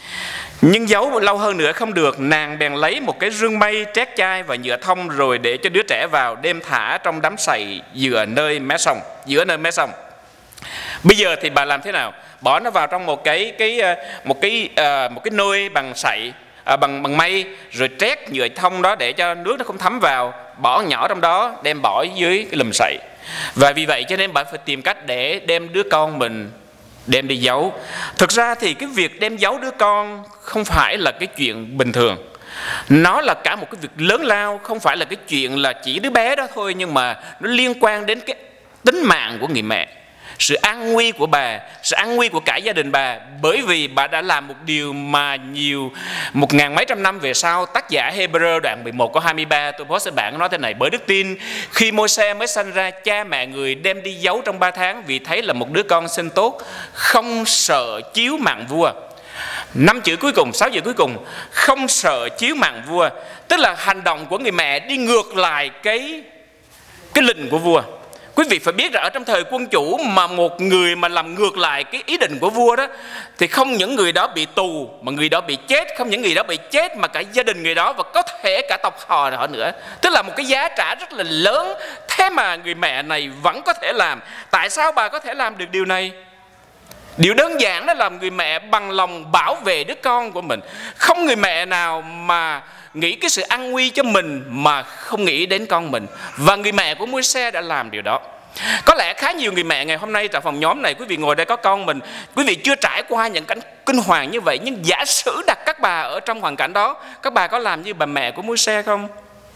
Nhưng giấu lâu hơn nữa không được, nàng bèn lấy một cái rương mây, trét chai và nhựa thông rồi để cho đứa trẻ vào, đem thả trong đám sậy giữa nơi mé sông, giữa nơi mé sông. Bây giờ thì bà làm thế nào? Bỏ nó vào trong một cái cái một cái uh, một cái nôi bằng sậy, uh, bằng bằng mây, rồi trét nhựa thông đó để cho nước nó không thấm vào, bỏ nhỏ trong đó, đem bỏ dưới cái lùm sậy. Và vì vậy cho nên bà phải tìm cách để đem đứa con mình đem đi giấu. Thực ra thì cái việc đem giấu đứa con không phải là cái chuyện bình thường. Nó là cả một cái việc lớn lao. Không phải là cái chuyện là chỉ đứa bé đó thôi, nhưng mà nó liên quan đến cái tính mạng của người mẹ, sự an nguy của bà, sự an nguy của cả gia đình bà. Bởi vì bà đã làm một điều mà nhiều một ngàn mấy trăm năm về sau, tác giả Hebrew đoạn mười một câu hai mươi ba, tôi post trên bảng nói thế này: bởi đức tin khi Môi-se mới sanh ra, cha mẹ người đem đi giấu trong ba tháng, vì thấy là một đứa con sinh tốt, không sợ chiếu mạng vua. Năm chữ cuối cùng, sáu chữ cuối cùng: không sợ chiếu mạng vua. Tức là hành động của người mẹ đi ngược lại cái cái lệnh của vua. Quý vị phải biết rằng ở trong thời quân chủ mà một người mà làm ngược lại cái ý định của vua đó thì không những người đó bị tù mà người đó bị chết, không những người đó bị chết mà cả gia đình người đó và có thể cả tộc họ họ nữa. Tức là một cái giá trả rất là lớn. Thế mà người mẹ này vẫn có thể làm. Tại sao bà có thể làm được điều này? Điều đơn giản đó là người mẹ bằng lòng bảo vệ đứa con của mình. Không người mẹ nào mà nghĩ cái sự an nguy cho mình mà không nghĩ đến con mình. Và người mẹ của Môi-se đã làm điều đó. Có lẽ khá nhiều người mẹ ngày hôm nay tại phòng nhóm này, quý vị ngồi đây có con mình, quý vị chưa trải qua những cảnh kinh hoàng như vậy. Nhưng giả sử đặt các bà ở trong hoàn cảnh đó, các bà có làm như bà mẹ của Môi-se không?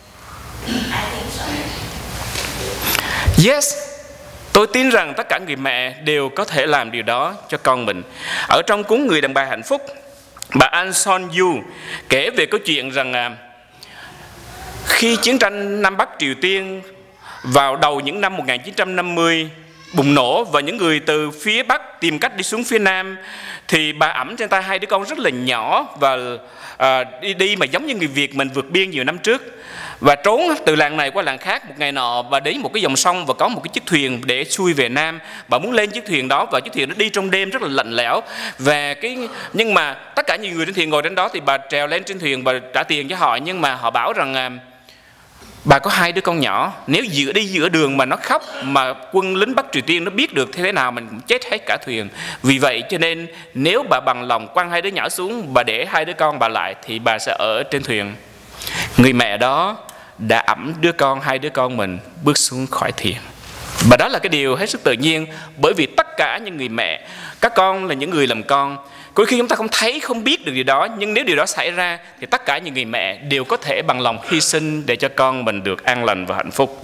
Yes. Tôi tin rằng tất cả người mẹ đều có thể làm điều đó cho con mình. Ở trong cuốn Người đàn bà hạnh phúc, bà An Son Yu kể về câu chuyện rằng à, khi chiến tranh Nam Bắc Triều Tiên vào đầu những năm một nghìn chín trăm năm mươi bùng nổ và những người từ phía Bắc tìm cách đi xuống phía Nam, thì bà ẵm trên tay hai đứa con rất là nhỏ và à, đi đi mà giống như người Việt mình vượt biên nhiều năm trước, và trốn từ làng này qua làng khác. Một ngày nọ bà đến một cái dòng sông và có một cái chiếc thuyền để xuôi về Nam. Bà muốn lên chiếc thuyền đó và chiếc thuyền nó đi trong đêm rất là lạnh lẽo, và cái nhưng mà tất cả những người trên thuyền ngồi trên đó thì bà trèo lên trên thuyền và trả tiền cho họ, nhưng mà họ bảo rằng à, bà có hai đứa con nhỏ, nếu giữa đi giữa đường mà nó khóc mà quân lính Bắc Triều Tiên nó biết được thế thế nào mình cũng chết hết cả thuyền. Vì vậy cho nên nếu bà bằng lòng quăng hai đứa nhỏ xuống, bà để hai đứa con bà lại thì bà sẽ ở trên thuyền. Người mẹ đó đã ẵm đứa con, hai đứa con mình bước xuống khỏi thuyền. Và đó là cái điều hết sức tự nhiên, bởi vì tất cả những người mẹ, các con là những người làm con. Có khi chúng ta không thấy, không biết được điều đó, nhưng nếu điều đó xảy ra thì tất cả những người mẹ đều có thể bằng lòng hy sinh để cho con mình được an lành và hạnh phúc.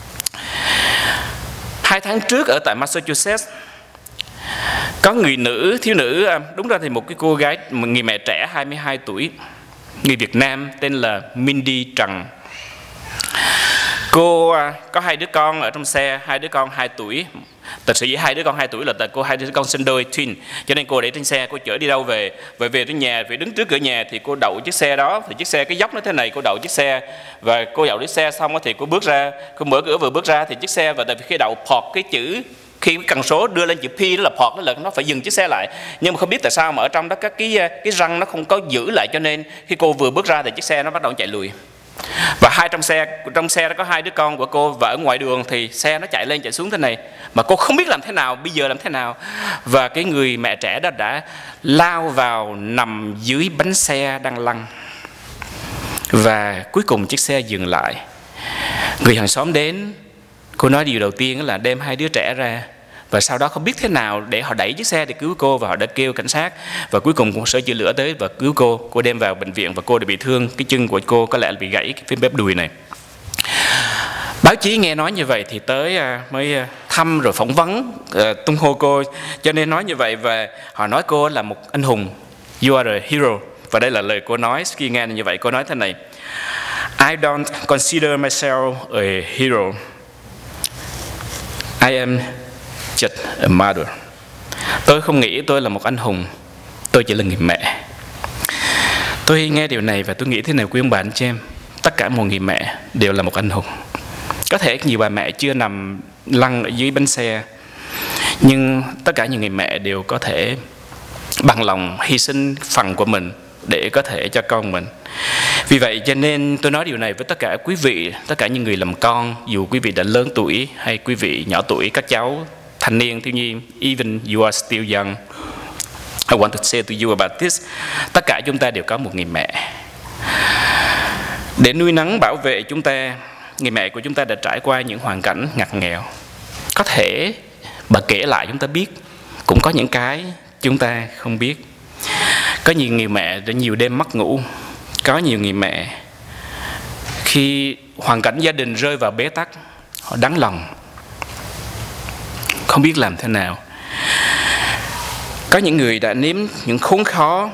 Hai tháng trước ở tại Massachusetts, có người nữ, thiếu nữ, đúng ra thì một cái cô gái, một người mẹ trẻ hai mươi hai tuổi, người Việt Nam tên là Mindy Trần. Cô có hai đứa con ở trong xe, hai đứa con hai tuổi. Thật sự với hai đứa con hai tuổi là tại cô hai đứa con sinh đôi twin, cho nên cô để trên xe, cô chở đi đâu về, về về đến nhà, về đứng trước cửa nhà thì cô đậu chiếc xe đó, thì chiếc xe cái dốc nó thế này, cô đậu chiếc xe và cô đậu chiếc xe xong thì cô bước ra, cô mở cửa vừa bước ra thì chiếc xe, và tại vì khi đậu pọt cái chữ, khi cái cần số đưa lên chữ P đó là pọt, đó là nó phải dừng chiếc xe lại, nhưng mà không biết tại sao mà ở trong đó các cái cái răng nó không có giữ lại, cho nên khi cô vừa bước ra thì chiếc xe nó bắt đầu chạy lùi. Và hai trong xe, trong xe đó có hai đứa con của cô, và ở ngoài đường thì xe nó chạy lên chạy xuống thế này mà cô không biết làm thế nào, bây giờ làm thế nào. Và cái người mẹ trẻ đó đã lao vào nằm dưới bánh xe đang lăn, và cuối cùng chiếc xe dừng lại. Người hàng xóm đến, cô nói điều đầu tiên là đem hai đứa trẻ ra, và sau đó không biết thế nào để họ đẩy chiếc xe để cứu cô, và họ đã kêu cảnh sát, và cuối cùng sở chữa lửa tới và cứu cô. Cô đem vào bệnh viện và cô đã bị thương, cái chân của cô có lẽ là bị gãy cái phía bếp đùi này. Báo chí nghe nói như vậy thì tới mới thăm rồi phỏng vấn, tung hô cô, cho nên nói như vậy, và họ nói cô là một anh hùng, you are a hero. Và đây là lời cô nói khi nghe như vậy. Cô nói thế này: I don't consider myself a hero, I am just a mother. Tôi không nghĩ tôi là một anh hùng, tôi chỉ là người mẹ. Tôi nghe điều này và tôi nghĩ thế này quý ông bà anh chị em, tất cả mọi người mẹ đều là một anh hùng. Có thể nhiều bà mẹ chưa nằm lăn ở dưới bánh xe, nhưng tất cả những người mẹ đều có thể bằng lòng hy sinh phần của mình để có thể cho con mình. Vì vậy cho nên tôi nói điều này với tất cả quý vị, tất cả những người làm con, dù quý vị đã lớn tuổi hay quý vị nhỏ tuổi, các cháu thanh niên, thiếu nhi, even you are still young, I want to say to you about this. Tất cả chúng ta đều có một người mẹ để nuôi nấng bảo vệ chúng ta. Người mẹ của chúng ta đã trải qua những hoàn cảnh ngặt nghèo. Có thể bà kể lại chúng ta biết, cũng có những cái chúng ta không biết. Có nhiều người mẹ đã nhiều đêm mất ngủ. Có nhiều người mẹ khi hoàn cảnh gia đình rơi vào bế tắc, họ đắng lòng, không biết làm thế nào. Có những người đã nếm những khốn khó,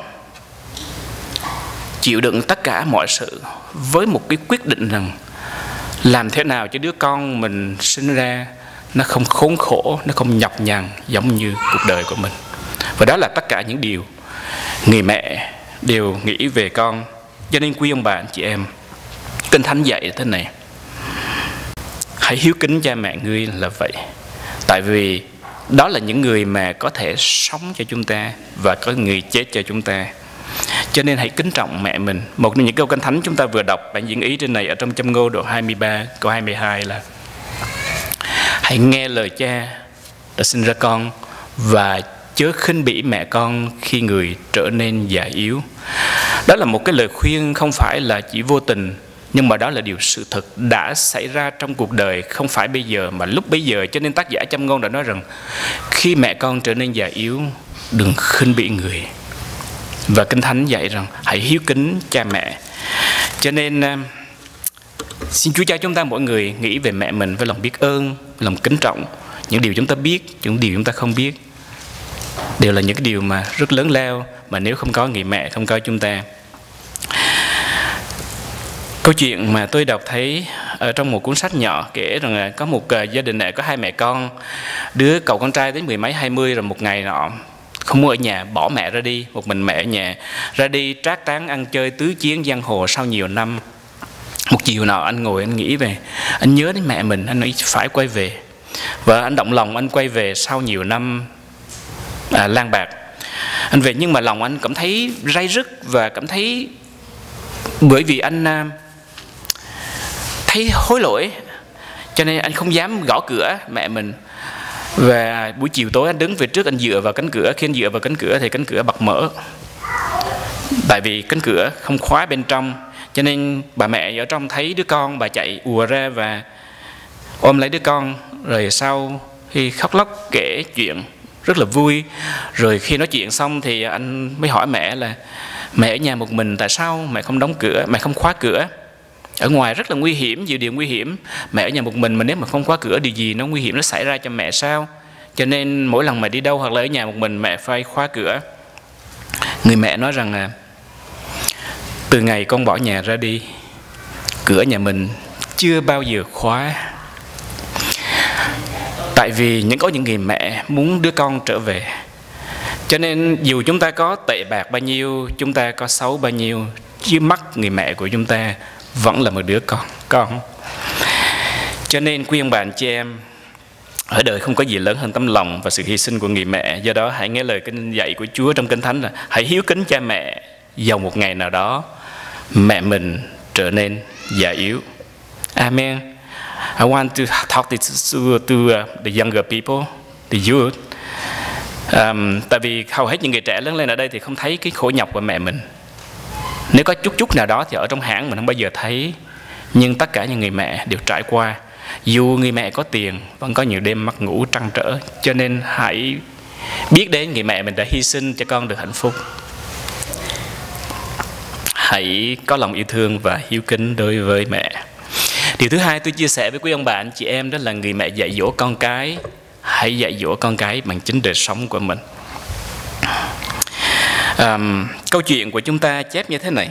chịu đựng tất cả mọi sự với một cái quyết định rằng làm thế nào cho đứa con mình sinh ra nó không khốn khổ, nó không nhọc nhằn giống như cuộc đời của mình. Và đó là tất cả những điều người mẹ đều nghĩ về con. Cho nên quý ông bà anh chị em, Kinh Thánh dạy thế này: hãy hiếu kính cha mẹ ngươi là vậy. Tại vì đó là những người mà có thể sống cho chúng ta và có người chết cho chúng ta. Cho nên hãy kính trọng mẹ mình. Một trong những câu Kinh Thánh chúng ta vừa đọc bản diễn ý trên này ở trong Châm Ngôn đoạn hai mươi ba câu hai mươi hai là: hãy nghe lời cha đã sinh ra con, và chớ khinh bỉ mẹ con khi người trở nên già yếu. Đó là một cái lời khuyên không phải là chỉ vô tình, nhưng mà đó là điều sự thực đã xảy ra trong cuộc đời, không phải bây giờ mà lúc bấy giờ. Cho nên tác giả Châm Ngôn đã nói rằng khi mẹ con trở nên già yếu, đừng khinh bỉ người. Và Kinh Thánh dạy rằng hãy hiếu kính cha mẹ. Cho nên xin Chúa cho chúng ta mỗi người nghĩ về mẹ mình với lòng biết ơn, lòng kính trọng. Những điều chúng ta biết, những điều chúng ta không biết đều là những cái điều mà rất lớn lao, mà nếu không có người mẹ, không có chúng ta. Câu chuyện mà tôi đọc thấy ở trong một cuốn sách nhỏ kể rằng là có một gia đình này có hai mẹ con, đứa cậu con trai đến mười mấy hai mươi rồi một ngày nọ không muốn ở nhà, bỏ mẹ ra đi, một mình mẹ ở nhà, ra đi trác táng ăn chơi tứ chiến giang hồ sau nhiều năm. Một chiều nào anh ngồi anh nghĩ về, anh nhớ đến mẹ mình, anh nói phải quay về. Và anh động lòng anh quay về sau nhiều năm à, lang bạc. Anh về nhưng mà lòng anh cảm thấy ray rứt và cảm thấy, bởi vì anh à, thấy hối lỗi, cho nên anh không dám gõ cửa mẹ mình. Và buổi chiều tối anh đứng về trước, anh dựa vào cánh cửa. Khi anh dựa vào cánh cửa thì cánh cửa bật mở, tại vì cánh cửa không khóa bên trong. Cho nên bà mẹ ở trong thấy đứa con, bà chạy ùa ra và ôm lấy đứa con. Rồi sau khi khóc lóc kể chuyện rất là vui. Rồi khi nói chuyện xong thì anh mới hỏi mẹ là mẹ ở nhà một mình, tại sao mẹ không đóng cửa, mẹ không khóa cửa? Ở ngoài rất là nguy hiểm, nhiều điều nguy hiểm. Mẹ ở nhà một mình mà nếu mà không khóa cửa, điều gì nó nguy hiểm nó xảy ra cho mẹ sao? Cho nên mỗi lần mẹ đi đâu hoặc là ở nhà một mình mẹ phải khóa cửa. Người mẹ nói rằng là từ ngày con bỏ nhà ra đi, cửa nhà mình chưa bao giờ khóa. Tại vì những có những người mẹ muốn đứa con trở về. Cho nên dù chúng ta có tệ bạc bao nhiêu, chúng ta có xấu bao nhiêu, dưới mắt người mẹ của chúng ta vẫn là một đứa con con. Cho nên quý ông bà anh chị em, ở đời không có gì lớn hơn tấm lòng và sự hy sinh của người mẹ. Do đó hãy nghe lời kinh dạy của Chúa trong Kinh Thánh là hãy hiếu kính cha mẹ, dầu một ngày nào đó mẹ mình trở nên già yếu. Amen. I want to talk this to, to uh, the younger people, the youth. Um, tại vì hầu hết những người trẻ lớn lên ở đây thì không thấy cái khổ nhọc của mẹ mình. Nếu có chút chút nào đó thì ở trong hãng mình không bao giờ thấy. Nhưng tất cả những người mẹ đều trải qua. Dù người mẹ có tiền, vẫn có nhiều đêm mất ngủ trăn trở. Cho nên hãy biết đến người mẹ mình đã hy sinh cho con được hạnh phúc. Hãy có lòng yêu thương và hiếu kính đối với mẹ. Điều thứ hai tôi chia sẻ với quý ông bà anh chị em, đó là người mẹ dạy dỗ con cái. Hãy dạy dỗ con cái bằng chính đời sống của mình. Um, câu chuyện của chúng ta chép như thế này.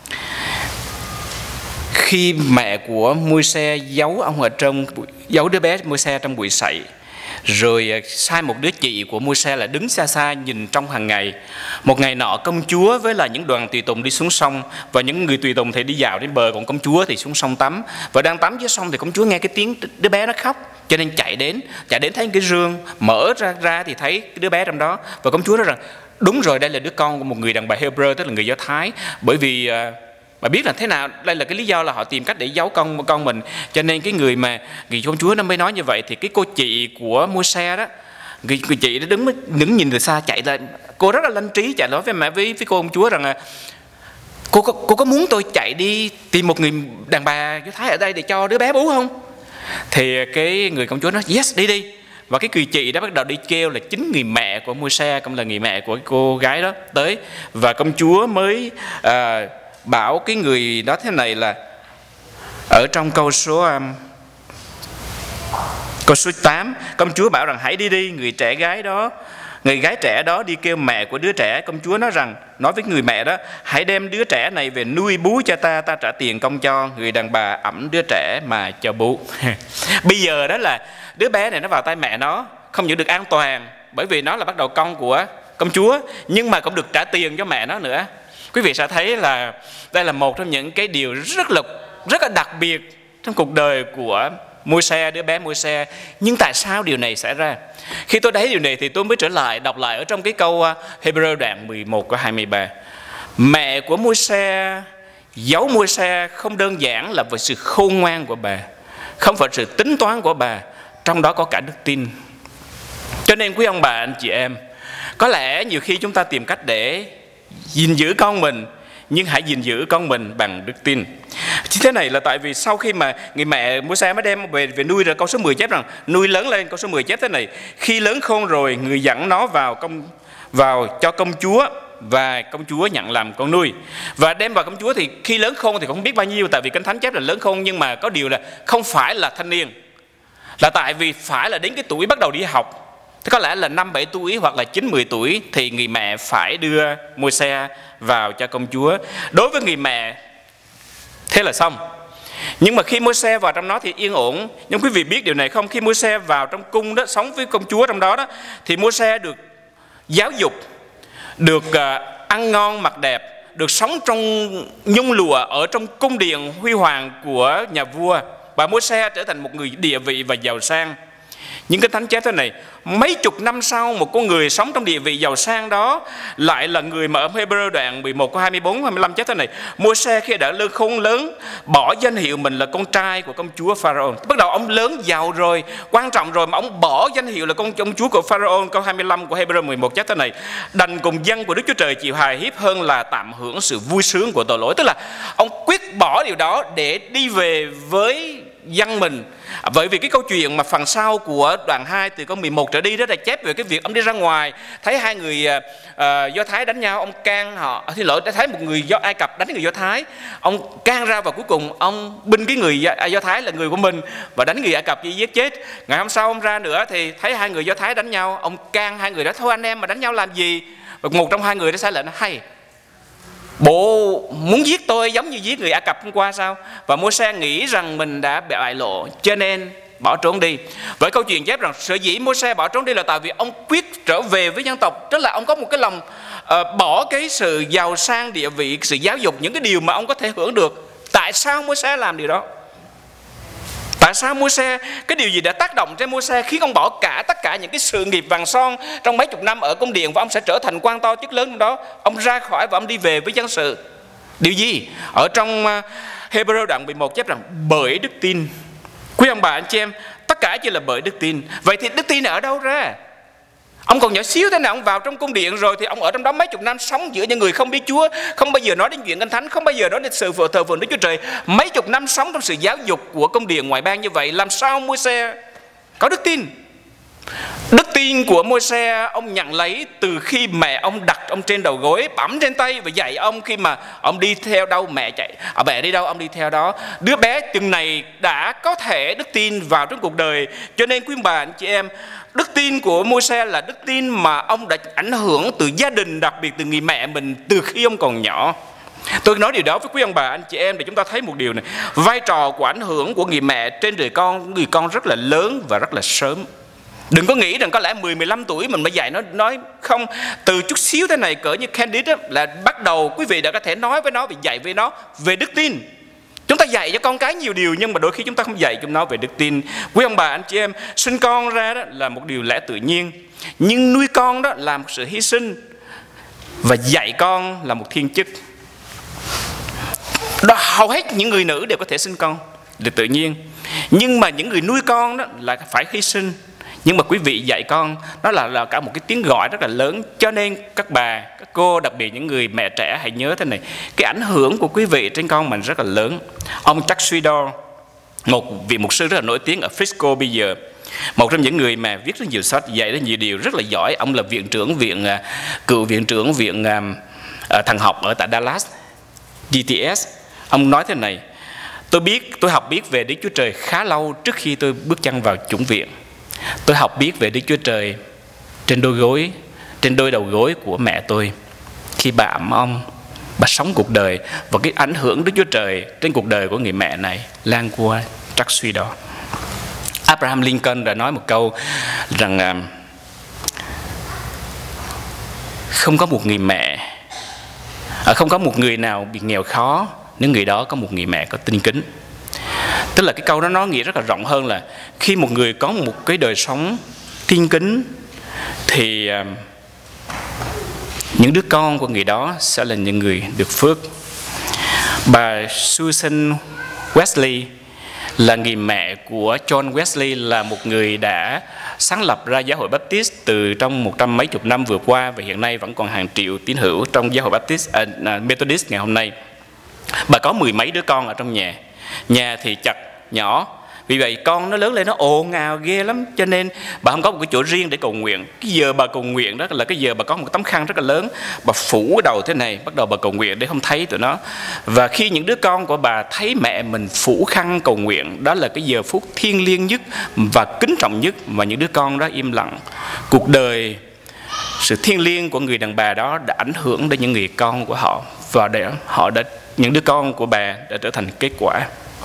Khi mẹ của Môi-se giấu ông ở trong giấu đứa bé Môi-se trong bụi sậy, rồi sai một đứa chị của Môi-se là đứng xa xa nhìn trong hàng ngày. Một ngày nọ công chúa với là những đoàn tùy tùng đi xuống sông, và những người tùy tùng thì đi dạo đến bờ, còn công chúa thì xuống sông tắm. Và đang tắm dưới sông thì công chúa nghe cái tiếng đứa bé nó khóc, cho nên chạy đến, chạy đến thấy cái rương mở ra ra thì thấy cái đứa bé trong đó. Và công chúa nói rằng đúng rồi, đây là đứa con của một người đàn bà Hebrew, tức là người Do Thái. Bởi vì bà biết là thế nào, đây là cái lý do là họ tìm cách để giấu con con mình. Cho nên cái người mà người công chúa nó mới nói như vậy. Thì cái cô chị của Môi-se đó, người, người chị nó đứng đứng nhìn từ xa chạy ra, cô rất là lanh trí chạy nói với mẹ với, với cô công chúa rằng là cô có cô có muốn tôi chạy đi tìm một người đàn bà Do Thái ở đây để cho đứa bé bú không? Thì cái người công chúa nói yes, đi đi. Và cái người chị đó bắt đầu đi kêu là chính người mẹ của Môi-se, cũng là người mẹ của cô gái đó tới. Và công chúa mới à, bảo cái người đó thế này là ở trong câu số um, câu số tám, công chúa bảo rằng hãy đi đi. Người trẻ gái đó, người gái trẻ đó đi kêu mẹ của đứa trẻ. Công chúa nói rằng, nói với người mẹ đó, hãy đem đứa trẻ này về nuôi bú cho ta, ta trả tiền công cho. Người đàn bà ẵm đứa trẻ mà cho bú. Bây giờ đó là đứa bé này nó vào tay mẹ nó, không những được an toàn, bởi vì nó là bắt đầu con của công chúa, nhưng mà cũng được trả tiền cho mẹ nó nữa. Quý vị sẽ thấy là đây là một trong những cái điều rất là rất là đặc biệt trong cuộc đời của Môi-se, đứa bé Môi-se. Nhưng tại sao điều này xảy ra? Khi tôi thấy điều này thì tôi mới trở lại đọc lại ở trong cái câu Hebrew đoạn mười một câu hai mươi ba. Mẹ của Môi-se giấu Môi-se không đơn giản là về sự khôn ngoan của bà, không phải sự tính toán của bà, trong đó có cả đức tin. Cho nên quý ông bà anh chị em, có lẽ nhiều khi chúng ta tìm cách để gìn giữ con mình, nhưng hãy gìn giữ con mình bằng đức tin. Chứ thế này là tại vì sau khi mà người mẹ Môi-se mới đem về về nuôi, rồi câu số mười chép rằng nuôi lớn lên. Câu số mười chép thế này: khi lớn khôn rồi, người dẫn nó vào công vào cho công chúa, và công chúa nhận làm con nuôi. Và đem vào công chúa thì khi lớn khôn thì không biết bao nhiêu, tại vì Kinh Thánh chép là lớn khôn, nhưng mà có điều là không phải là thanh niên, là tại vì phải là đến cái tuổi bắt đầu đi học. Thế có lẽ là năm bảy tuổi hoặc là chín mười tuổi thì người mẹ phải đưa Môi-se vào cho công chúa. Đối với người mẹ thế là xong. Nhưng mà khi Môi-se vào trong đó thì yên ổn. Nhưng quý vị biết điều này không? Khi Môi-se vào trong cung đó, sống với công chúa trong đó đó, thì Môi-se được giáo dục, được uh, ăn ngon mặc đẹp, được sống trong nhung lụa ở trong cung điện huy hoàng của nhà vua. Và Môi-se trở thành một người địa vị và giàu sang. Những cái thánh chép thế này, mấy chục năm sau một con người sống trong địa vị giàu sang đó lại là người mà ở Hebrew đoạn mười một câu hai mươi bốn hai mươi lăm chép thế này: Môi-se khi đã lớn khôn lớn, bỏ danh hiệu mình là con trai của công chúa Pharaoh. Bắt đầu ông lớn giàu rồi, quan trọng rồi mà ông bỏ danh hiệu là con công chúa của Pharaoh. Câu hai mươi lăm của Hebrew mười một chép thế này: đành cùng dân của Đức Chúa Trời chịu hài hiếp hơn là tạm hưởng sự vui sướng của tội lỗi. Tức là ông quyết bỏ điều đó để đi về với dân mình. Bởi vì cái câu chuyện mà phần sau của đoạn hai từ câu mười một trở đi đó là chép về cái việc ông đi ra ngoài, thấy hai người uh, Do Thái đánh nhau, ông can họ, xin lỗi, thấy một người Do Ai Cập đánh người Do Thái, ông can ra và cuối cùng ông binh cái người Do, Do Thái là người của mình và đánh người Ai Cập chỉ giết chết. Ngày hôm sau ông ra nữa thì thấy hai người Do Thái đánh nhau, ông can hai người đó: thôi anh em mà đánh nhau làm gì? Và một trong hai người đó sai lệnh: hay bộ muốn giết tôi giống như giết người Ai Cập hôm qua sao? Và Môi-se nghĩ rằng mình đã bị bại lộ cho nên bỏ trốn đi. Với câu chuyện chép rằng sở dĩ Môi-se bỏ trốn đi là tại vì ông quyết trở về với dân tộc. Tức là ông có một cái lòng uh, bỏ cái sự giàu sang địa vị, sự giáo dục, những cái điều mà ông có thể hưởng được. Tại sao Môi-se làm điều đó? Tại sao Môi-se, cái điều gì đã tác động trên Môi-se khiến ông bỏ cả tất cả những cái sự nghiệp vàng son trong mấy chục năm ở cung điện và ông sẽ trở thành quan to chức lớn trong đó? Ông ra khỏi và ông đi về với dân sự. Điều gì? Ở trong uh, Hebrew đoạn mười một chép rằng bởi đức tin. Quý ông bà anh chị em, tất cả chỉ là bởi đức tin. Vậy thì đức tin ở đâu ra? Ông còn nhỏ xíu thế nào ông vào trong cung điện rồi thì ông ở trong đó mấy chục năm, sống giữa những người không biết Chúa, không bao giờ nói đến chuyện Kinh Thánh, không bao giờ nói đến sự thờ phượng Đức Chúa Trời. Mấy chục năm sống trong sự giáo dục của cung điện ngoại bang như vậy, làm sao Môi-se có đức tin? Đức tin của Môi-se ông nhận lấy từ khi mẹ ông đặt ông trên đầu gối, bẵm trên tay và dạy ông. Khi mà ông đi theo đâu mẹ chạy, à, mẹ đi đâu ông đi theo đó. Đứa bé chừng này đã có thể đức tin vào trong cuộc đời. Cho nên quý bà anh chị em, đức tin của Môi-se là đức tin mà ông đã ảnh hưởng từ gia đình, đặc biệt từ người mẹ mình từ khi ông còn nhỏ. Tôi nói điều đó với quý ông bà anh chị em để chúng ta thấy một điều này: vai trò của ảnh hưởng của người mẹ trên đời con, người con rất là lớn và rất là sớm. Đừng có nghĩ rằng có lẽ mười mười lăm tuổi mình mới dạy nó, nói không. Từ chút xíu thế này cỡ như Candice là bắt đầu quý vị đã có thể nói với nó và dạy với nó về đức tin. Chúng ta dạy cho con cái nhiều điều nhưng mà đôi khi chúng ta không dạy cho nó về đức tin. Quý ông bà anh chị em, sinh con ra đó là một điều lẽ tự nhiên, nhưng nuôi con đó là một sự hy sinh, và dạy con là một thiên chức. Đó, hầu hết những người nữ đều có thể sinh con được tự nhiên, nhưng mà những người nuôi con đó là phải hy sinh. Nhưng mà quý vị dạy con nó là, là cả một cái tiếng gọi rất là lớn. Cho nên các bà, các cô, đặc biệt những người mẹ trẻ hãy nhớ thế này: cái ảnh hưởng của quý vị trên con mình rất là lớn. Ông Chuck Swindoll, một vị mục sư rất là nổi tiếng ở Frisco bây giờ, một trong những người mà viết rất nhiều sách, dạy rất nhiều điều, rất là giỏi. Ông là viện trưởng viện cựu viện trưởng viện uh, thần học ở tại Dallas, D T S. Ông nói thế này: tôi biết, tôi học biết về Đức Chúa Trời khá lâu trước khi tôi bước chân vào chủng viện. Tôi học biết về Đức Chúa Trời trên đôi gối, trên đôi đầu gối của mẹ tôi khi bà ẵm ông, bà sống cuộc đời, và cái ảnh hưởng Đức Chúa Trời trên cuộc đời của người mẹ này lan qua Chuck Swindoll. Abraham Lincoln đã nói một câu rằng không có một người mẹ, không có một người nào bị nghèo khó nếu người đó có một người mẹ có tinh kính. Tức là cái câu đó nó nghĩa rất là rộng hơn là khi một người có một cái đời sống thiên kính thì uh, những đứa con của người đó sẽ là những người được phước. Bà Susan Wesley là người mẹ của John Wesley, là một người đã sáng lập ra giáo hội Baptist từ trong một trăm mấy chục năm vừa qua, và hiện nay vẫn còn hàng triệu tín hữu trong giáo hội Baptist, à, Methodist ngày hôm nay. Bà có mười mấy đứa con ở trong nhà. Nhà thì chật nhỏ, vì vậy con nó lớn lên nó ồn ào ghê lắm, cho nên bà không có một cái chỗ riêng để cầu nguyện. Cái giờ bà cầu nguyện đó là cái giờ bà có một tấm khăn rất là lớn, bà phủ đầu thế này, bắt đầu bà cầu nguyện để không thấy tụi nó. Và khi những đứa con của bà thấy mẹ mình phủ khăn cầu nguyện, đó là cái giờ phút thiêng liêng nhất và kính trọng nhất, và những đứa con đó im lặng. Cuộc đời, sự thiêng liêng của người đàn bà đó đã ảnh hưởng đến những người con của họ, và để họ đã, những đứa con của bà đã trở thành kết quả.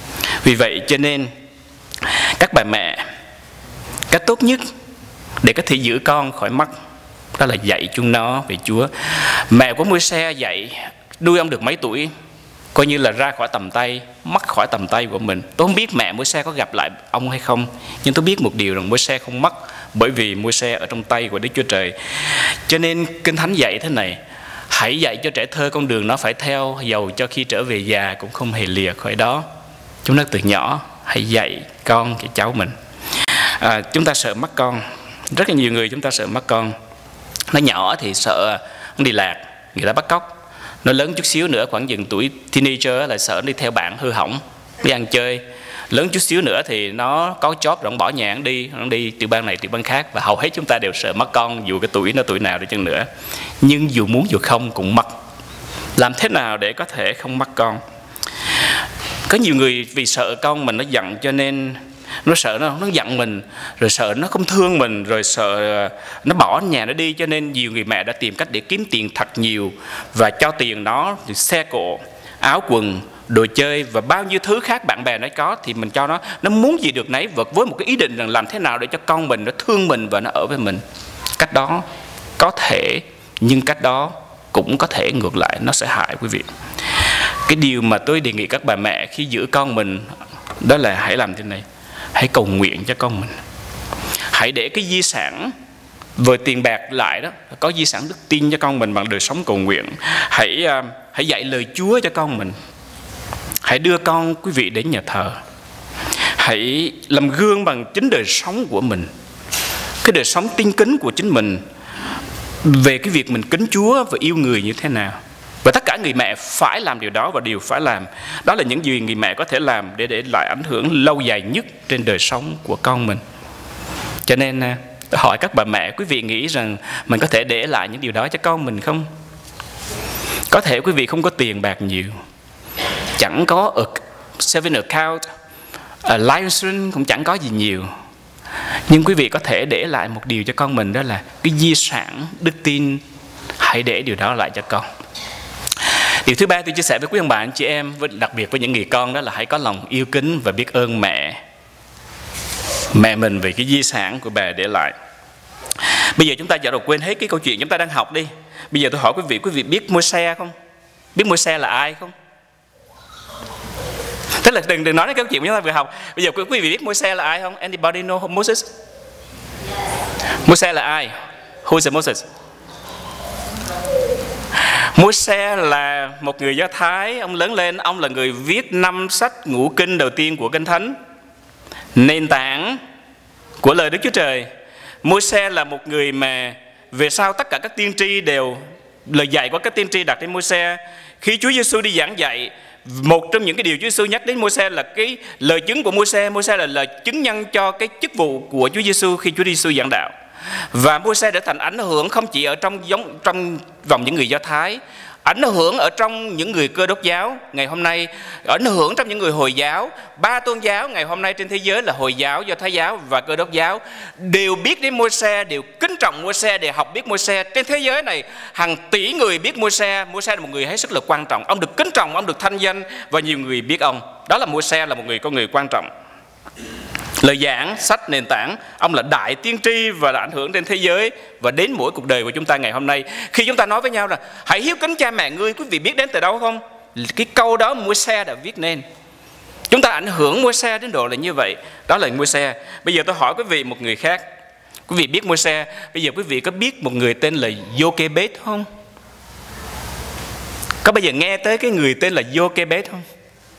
Vì vậy cho nên các bà mẹ, cách tốt nhất để có thể giữ con khỏi mắc đó là dạy chúng nó về Chúa. Mẹ của Môi-se dạy nuôi ông được mấy tuổi, coi như là ra khỏi tầm tay, mắc khỏi tầm tay của mình. Tôi không biết mẹ Môi-se có gặp lại ông hay không, nhưng tôi biết một điều rằng Môi-se không mắc, bởi vì Môi-se ở trong tay của Đức Chúa Trời. Cho nên Kinh Thánh dạy thế này: hãy dạy cho trẻ thơ con đường nó phải theo, dầu cho khi trở về già cũng không hề lìa khỏi đó. Chúng ta từ nhỏ hãy dạy con cái cháu mình. À, chúng ta sợ mất con, rất là nhiều người chúng ta sợ mất con. Nó nhỏ thì sợ nó đi lạc, người ta bắt cóc. Nó lớn chút xíu nữa, khoảng chừng tuổi teenager là sợ nó đi theo bạn hư hỏng, đi ăn chơi. Lớn chút xíu nữa thì nó có job rồi nó bỏ nhà nó đi, nó đi tiểu bang này tiểu bang khác. Và hầu hết chúng ta đều sợ mất con, dù cái tuổi nó tuổi nào đi chăng nữa. Nhưng dù muốn dù không cũng mất. Làm thế nào để có thể không mất con? Có nhiều người vì sợ con mình nó giận, cho nên nó sợ nó, nó giận mình, rồi sợ nó không thương mình, rồi sợ nó bỏ nhà nó đi. Cho nên nhiều người mẹ đã tìm cách để kiếm tiền thật nhiều và cho tiền nó xe cộ, áo quần, đồ chơi và bao nhiêu thứ khác bạn bè nó có thì mình cho nó. Nó muốn gì được nấy, vật với một cái ý định rằng làm thế nào để cho con mình nó thương mình và nó ở với mình. Cách đó có thể, nhưng cách đó cũng có thể ngược lại, nó sẽ hại quý vị. Cái điều mà tôi đề nghị các bà mẹ khi giữ con mình đó là hãy làm thế này: hãy cầu nguyện cho con mình. Hãy để cái di sản về tiền bạc lại đó, có di sản đức tin cho con mình bằng đời sống cầu nguyện. Hãy uh, hãy dạy lời Chúa cho con mình. Hãy đưa con quý vị đến nhà thờ. Hãy làm gương bằng chính đời sống của mình, cái đời sống tin kính của chính mình, về cái việc mình kính Chúa và yêu người như thế nào. Và tất cả người mẹ phải làm điều đó, và điều phải làm đó là những gì người mẹ có thể làm để để lại ảnh hưởng lâu dài nhất trên đời sống của con mình. Cho nên tôi hỏi các bà mẹ, quý vị nghĩ rằng mình có thể để lại những điều đó cho con mình không? Có thể quý vị không có tiền bạc nhiều, chẳng có ở saving account, ở life insurance cũng chẳng có gì nhiều, nhưng quý vị có thể để lại một điều cho con mình, đó là cái di sản đức tin. Hãy để điều đó lại cho con. Điều thứ ba tôi chia sẻ với quý ông bà anh chị em, đặc biệt với những người con, đó là hãy có lòng yêu kính và biết ơn mẹ mẹ mình về cái di sản của bà để lại. Bây giờ chúng ta dạo đầu quên hết cái câu chuyện chúng ta đang học đi. Bây giờ tôi hỏi quý vị, quý vị biết Môi-se không? Biết Môi-se là ai không? Tức là đừng đừng nói đến cái chuyện chúng ta vừa học. Bây giờ quý vị biết Môi-se là ai không? Anybody know Moses? Môi-se là ai? Who is Moses? Môi-se là một người Do Thái. Ông lớn lên, ông là người viết năm sách ngũ kinh đầu tiên của Kinh Thánh, nền tảng của lời Đức Chúa Trời. Môi-se là một người mà về sau tất cả các tiên tri đều, lời dạy của các tiên tri đặt trên Môi-se. Khi Chúa Giêsu đi giảng dạy, một trong những cái điều Chúa Giêsu nhắc đến Môi-se là cái lời chứng của Môi-se. Môi-se là lời chứng nhân cho cái chức vụ của Chúa Giêsu khi Chúa Giêsu giảng đạo. Và Môi-se đã thành ảnh hưởng không chỉ ở trong giống trong vòng những người Do Thái, ảnh hưởng ở trong những người Cơ Đốc giáo ngày hôm nay, ảnh hưởng trong những người Hồi giáo. Ba tôn giáo ngày hôm nay trên thế giới là Hồi giáo, Do Thái giáo và Cơ Đốc giáo đều biết đến Môi-se, đều kính trọng Môi-se, để học biết Môi-se. Trên thế giới này hàng tỷ người biết Môi-se. Môi-se là một người hết sức là quan trọng. Ông được kính trọng, ông được thanh danh và nhiều người biết ông. Đó là Môi-se là một người con người quan trọng. Lời giảng, sách nền tảng, ông là đại tiên tri và là ảnh hưởng trên thế giới và đến mỗi cuộc đời của chúng ta ngày hôm nay. Khi chúng ta nói với nhau là hãy hiếu kính cha mẹ ngươi, quý vị biết đến từ đâu không? Cái câu đó Môi-se đã viết nên. Chúng ta ảnh hưởng Môi-se đến độ là như vậy. Đó là Môi-se. Bây giờ tôi hỏi quý vị một người khác. Quý vị biết Môi-se, bây giờ quý vị có biết một người tên là Giô-kê-bết không? Có bao giờ nghe tới cái người tên là Giô-kê-bết không?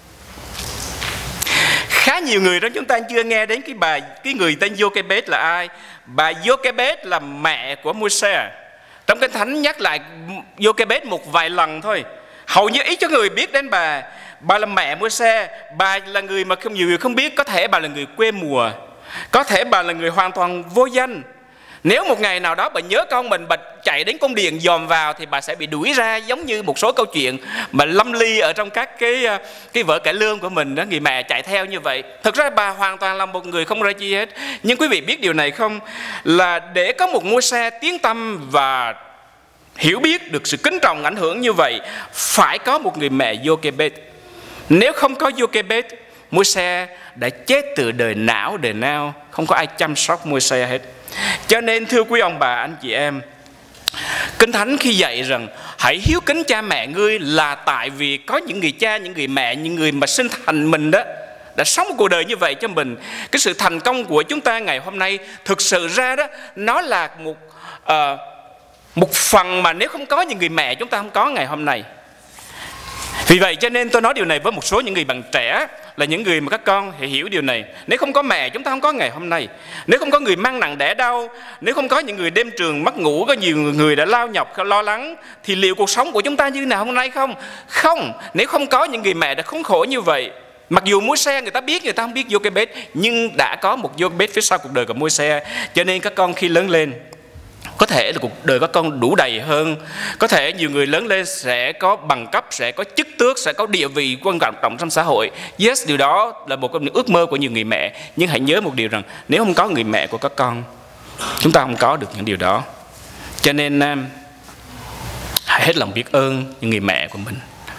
Khá nhiều người đó chúng ta chưa nghe đến cái bà cái người tên Giô-kê-bết là ai. Bà Giô-kê-bết là mẹ của Môi-se. Trong Kinh Thánh nhắc lại Giô-kê-bết một vài lần thôi. Hầu như ít cho người biết đến bà. Bà là mẹ Môi-se. Bà là người mà không nhiều người không biết. Có thể bà là người quê mùa, có thể bà là người hoàn toàn vô danh. Nếu một ngày nào đó bà nhớ con mình, bà chạy đến cung điện dòm vào thì bà sẽ bị đuổi ra, giống như một số câu chuyện mà lâm ly ở trong các cái cái vở cải lương của mình đó, người mẹ chạy theo như vậy. Thực ra bà hoàn toàn là một người không ra chi hết. Nhưng quý vị biết điều này không, là để có một Môi-se tiếng tăm và hiểu biết được sự kính trọng ảnh hưởng như vậy, phải có một người mẹ Giô-kê-bết. Nếu không có Giô-kê-bết, Môi-se đã chết từ đời não đời nào, không có ai chăm sóc Môi-se hết. Cho nên thưa quý ông bà anh chị em, Kinh Thánh khi dạy rằng hãy hiếu kính cha mẹ ngươi là tại vì có những người cha, những người mẹ, những người mà sinh thành mình đó đã sống một cuộc đời như vậy cho mình. Cái sự thành công của chúng ta ngày hôm nay thực sự ra đó, nó là một uh, một phần mà nếu không có những người mẹ chúng ta không có ngày hôm nay. Vì vậy cho nên tôi nói điều này với một số những người bạn trẻ, là những người mà các con hãy hiểu điều này. Nếu không có mẹ chúng ta không có ngày hôm nay. Nếu không có người mang nặng đẻ đau, nếu không có những người đêm trường mất ngủ, có nhiều người đã lao nhọc, lo lắng, thì liệu cuộc sống của chúng ta như thế nào hôm nay không? Không, nếu không có những người mẹ đã khốn khổ như vậy. Mặc dù Môi-se người ta biết, người ta không biết Giô-kê-bết, nhưng đã có một Giô-kê-bết phía sau cuộc đời của Môi-se. Cho nên các con khi lớn lên, có thể là cuộc đời các con đủ đầy hơn. Có thể nhiều người lớn lên sẽ có bằng cấp, sẽ có chức tước, sẽ có địa vị quan trọng trong xã hội. Yes, điều đó là một trong những ước mơ của nhiều người mẹ. Nhưng hãy nhớ một điều rằng nếu không có người mẹ của các con, chúng ta không có được những điều đó. Cho nên hãy hết lòng biết ơn những người mẹ của mình.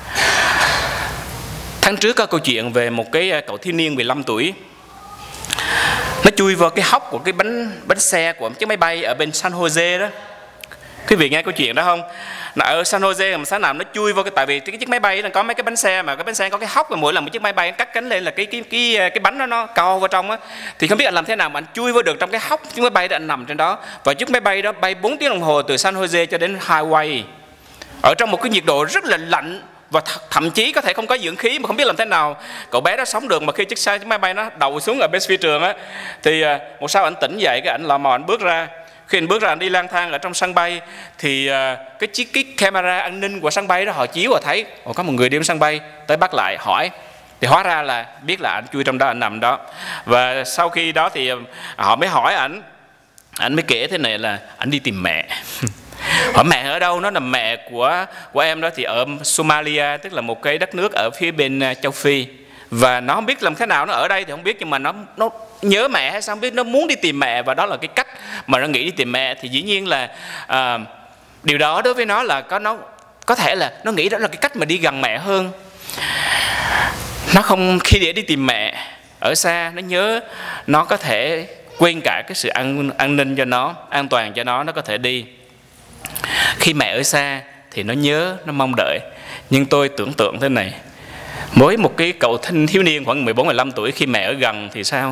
Tháng trước có câu chuyện về một cái cậu thiếu niên mười lăm tuổi. Nó chui vào cái hốc của cái bánh bánh xe của chiếc máy bay ở bên San Jose đó. Quý vị nghe câu chuyện đó không? Là ở San Jose làm sao nào nó chui vào cái, tại vì cái chiếc máy bay nó có mấy cái bánh xe, mà cái bánh xe có cái hốc, và mỗi lần một chiếc máy bay cắt cánh lên là cái cái cái cái bánh đó nó co vào trong á, thì không biết anh làm thế nào mà anh chui vào được trong cái hốc chiếc máy bay đó, anh nằm trên đó. Và chiếc máy bay đó bay bốn tiếng đồng hồ từ San Jose cho đến Hawaii ở trong một cái nhiệt độ rất là lạnh, và th thậm chí có thể không có dưỡng khí, mà không biết làm thế nào cậu bé đó sống được. Mà khi chiếc xe chiếc máy bay nó đậu xuống ở bên phi trường á, thì một sao anh tỉnh dậy, cái ảnh lò mò anh bước ra. Khi anh bước ra anh đi lang thang ở trong sân bay, thì cái chiếc cái camera an ninh của sân bay đó họ chiếu và thấy Ồ, có một người đi đến sân bay, tới bắt lại hỏi, thì hóa ra là biết là anh chui trong đó, anh nằm đó. Và sau khi đó thì họ mới hỏi ảnh, ảnh mới kể thế này là ảnh đi tìm mẹ. Hỏi mẹ ở đâu? Nó là mẹ của của em đó thì ở Somalia, tức là một cái đất nước ở phía bên châu Phi. Và nó không biết làm thế nào, nó ở đây thì không biết, nhưng mà nó nó nhớ mẹ hay sao không biết, nó muốn đi tìm mẹ, và đó là cái cách mà nó nghĩ đi tìm mẹ. Thì dĩ nhiên là à, điều đó đối với nó là có nó có thể là nó nghĩ đó là cái cách mà đi gần mẹ hơn. Nó không, khi để đi tìm mẹ ở xa, nó nhớ nó có thể quên cả cái sự an, an ninh cho nó, an toàn cho nó, nó có thể đi. Khi mẹ ở xa thì nó nhớ, nó mong đợi. Nhưng tôi tưởng tượng thế này, mỗi một cái cậu thanh thiếu niên khoảng mười bốn mười lăm tuổi, khi mẹ ở gần thì sao?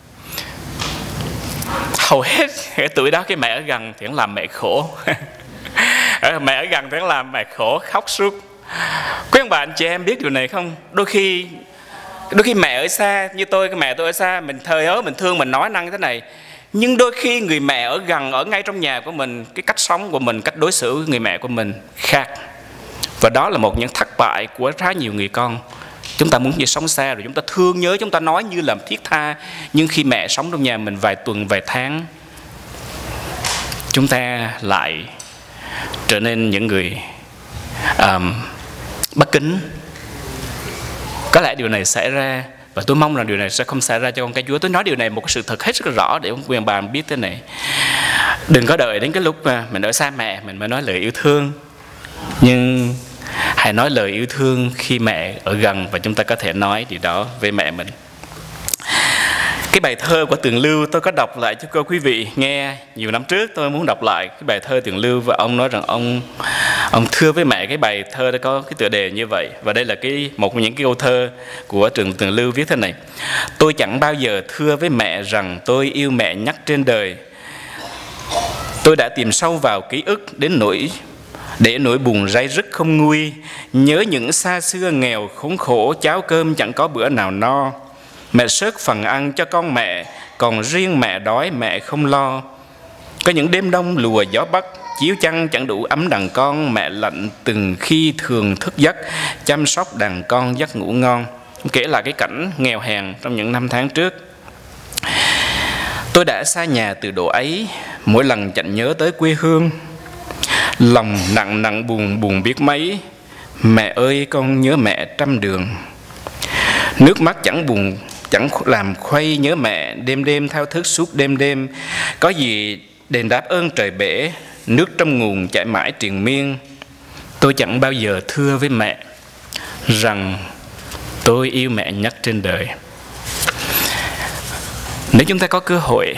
Hầu hết cái tuổi đó, cái mẹ ở gần thì nó làm mẹ khổ. Mẹ ở gần thì nó làm mẹ khổ, khóc suốt. Quý ông bà anh chị em biết điều này không? Đôi khi Đôi khi mẹ ở xa, như tôi, cái mẹ tôi ở xa, mình thờ ớ, mình thương, mình nói năng thế này. Nhưng đôi khi người mẹ ở gần, ở ngay trong nhà của mình, cái cách sống của mình, cách đối xử với người mẹ của mình khác. Và đó là một những thất bại của khá nhiều người con. Chúng ta muốn như sống xa rồi chúng ta thương nhớ, chúng ta nói như làm thiết tha. Nhưng khi mẹ sống trong nhà mình vài tuần, vài tháng, chúng ta lại trở nên những người um, bất kính. Có lẽ điều này xảy ra, và tôi mong rằng điều này sẽ không xảy ra cho con cái Chúa. Tôi nói điều này một sự thật hết sức rõ để ông quyền bà biết thế này. Đừng có đợi đến cái lúc mà mình ở xa mẹ mình mới nói lời yêu thương. Nhưng hãy nói lời yêu thương khi mẹ ở gần, và chúng ta có thể nói điều đó với mẹ mình. Cái bài thơ của Tường Lưu tôi có đọc lại cho quý vị nghe nhiều năm trước. Tôi muốn đọc lại cái bài thơ Tường Lưu, và ông nói rằng ông ông thưa với mẹ. Cái bài thơ đó có cái tựa đề như vậy, và đây là cái một trong những cái câu thơ của Trường Tường Lưu viết thế này: tôi chẳng bao giờ thưa với mẹ rằng tôi yêu mẹ nhất trên đời. Tôi đã tìm sâu vào ký ức đến nỗi để nỗi buồn ray rứt không nguôi, nhớ những xa xưa nghèo khốn khổ, cháo cơm chẳng có bữa nào no. Mẹ xớt phần ăn cho con mẹ, còn riêng mẹ đói mẹ không lo. Có những đêm đông lùa gió bắc, chiếu chăn chẳng đủ ấm đàn con. Mẹ lạnh từng khi thường thức giấc, chăm sóc đàn con giấc ngủ ngon. Kể lại cái cảnh nghèo hèn trong những năm tháng trước. Tôi đã xa nhà từ độ ấy, mỗi lần chẳng nhớ tới quê hương. Lòng nặng nặng buồn buồn biết mấy, mẹ ơi con nhớ mẹ trăm đường. Nước mắt chẳng buồn chẳng làm khuây nhớ mẹ, đêm đêm thao thức suốt đêm đêm. Có gì đền đáp ơn trời bể, nước trong nguồn chảy mãi triền miên. Tôi chẳng bao giờ thưa với mẹ rằng tôi yêu mẹ nhất trên đời. Nếu chúng ta có cơ hội,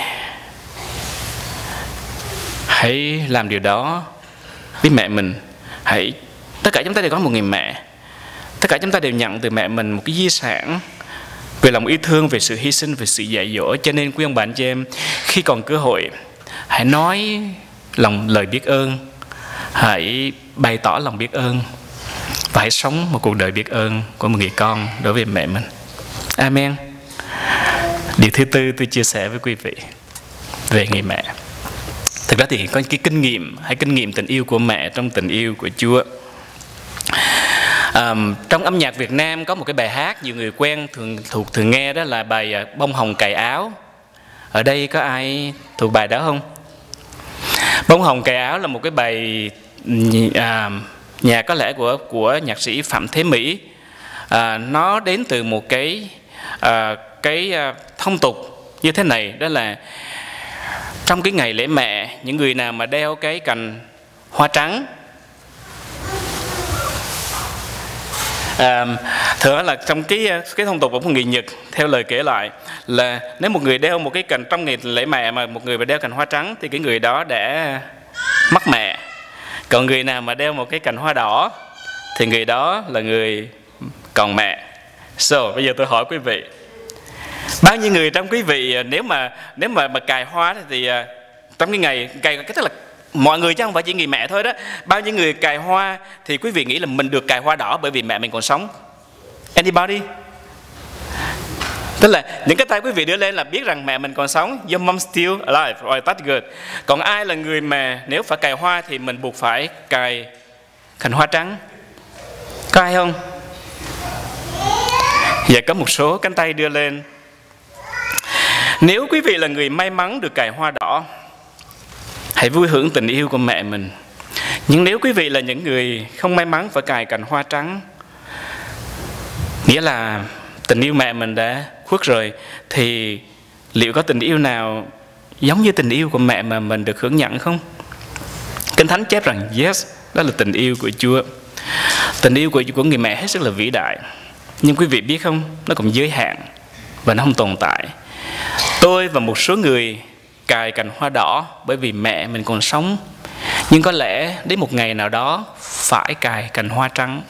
hãy làm điều đó với mẹ mình. Hãy tất cả chúng ta đều có một người mẹ. Tất cả chúng ta đều nhận từ mẹ mình một cái di sản về lòng yêu thương, về sự hy sinh, về sự dạy dỗ. Cho nên quý ông bà anh chị em, khi còn cơ hội, hãy nói lòng lời biết ơn, hãy bày tỏ lòng biết ơn và hãy sống một cuộc đời biết ơn của một người con đối với mẹ mình. Amen. Điều thứ tư tôi chia sẻ với quý vị về người mẹ. Thực ra thì có cái kinh nghiệm, hãy kinh nghiệm tình yêu của mẹ trong tình yêu của Chúa. À, trong âm nhạc Việt Nam có một cái bài hát nhiều người quen thường thuộc thường nghe, đó là bài Bông Hồng Cài Áo. Ở đây có ai thuộc bài đó không? Bông Hồng Cài Áo là một cái bài à, nhạc có lẽ của của nhạc sĩ Phạm Thế Mỹ. À, nó đến từ một cái à, cái à, thông tục như thế này, đó là trong cái ngày lễ mẹ, những người nào mà đeo cái cành hoa trắng, à, thường là trong cái cái thông tục của người Nhật, theo lời kể lại là nếu một người đeo một cái cành trong ngày lễ mẹ mà một người mà đeo cành hoa trắng thì cái người đó đã mất mẹ. Còn người nào mà đeo một cái cành hoa đỏ thì người đó là người còn mẹ. So, bây giờ tôi hỏi quý vị, bao nhiêu người trong quý vị nếu mà nếu mà mà cài hoa thì uh, trong cái ngày cài, cái tức là mọi người chứ không phải chỉ người mẹ thôi đó, bao nhiêu người cài hoa thì quý vị nghĩ là mình được cài hoa đỏ bởi vì mẹ mình còn sống? Anybody? Tức là những cái tay quý vị đưa lên là biết rằng mẹ mình còn sống. Your mom still alive. Right, that's good. Còn ai là người mà nếu phải cài hoa thì mình buộc phải cài cành hoa trắng? Có ai không? Giờ có một số cánh tay đưa lên. Nếu quý vị là người may mắn được cài hoa đỏ, hãy vui hưởng tình yêu của mẹ mình. Nhưng nếu quý vị là những người không may mắn phải cài cành hoa trắng, nghĩa là tình yêu mẹ mình đã khuất rồi, thì liệu có tình yêu nào giống như tình yêu của mẹ mà mình được hưởng nhận không? Kinh Thánh chép rằng yes, đó là tình yêu của Chúa. Tình yêu của, của người mẹ hết sức là vĩ đại. Nhưng quý vị biết không, nó cũng giới hạn và nó không tồn tại. Tôi và một số người cài cành hoa đỏ bởi vì mẹ mình còn sống, nhưng có lẽ đến một ngày nào đó phải cài cành hoa trắng,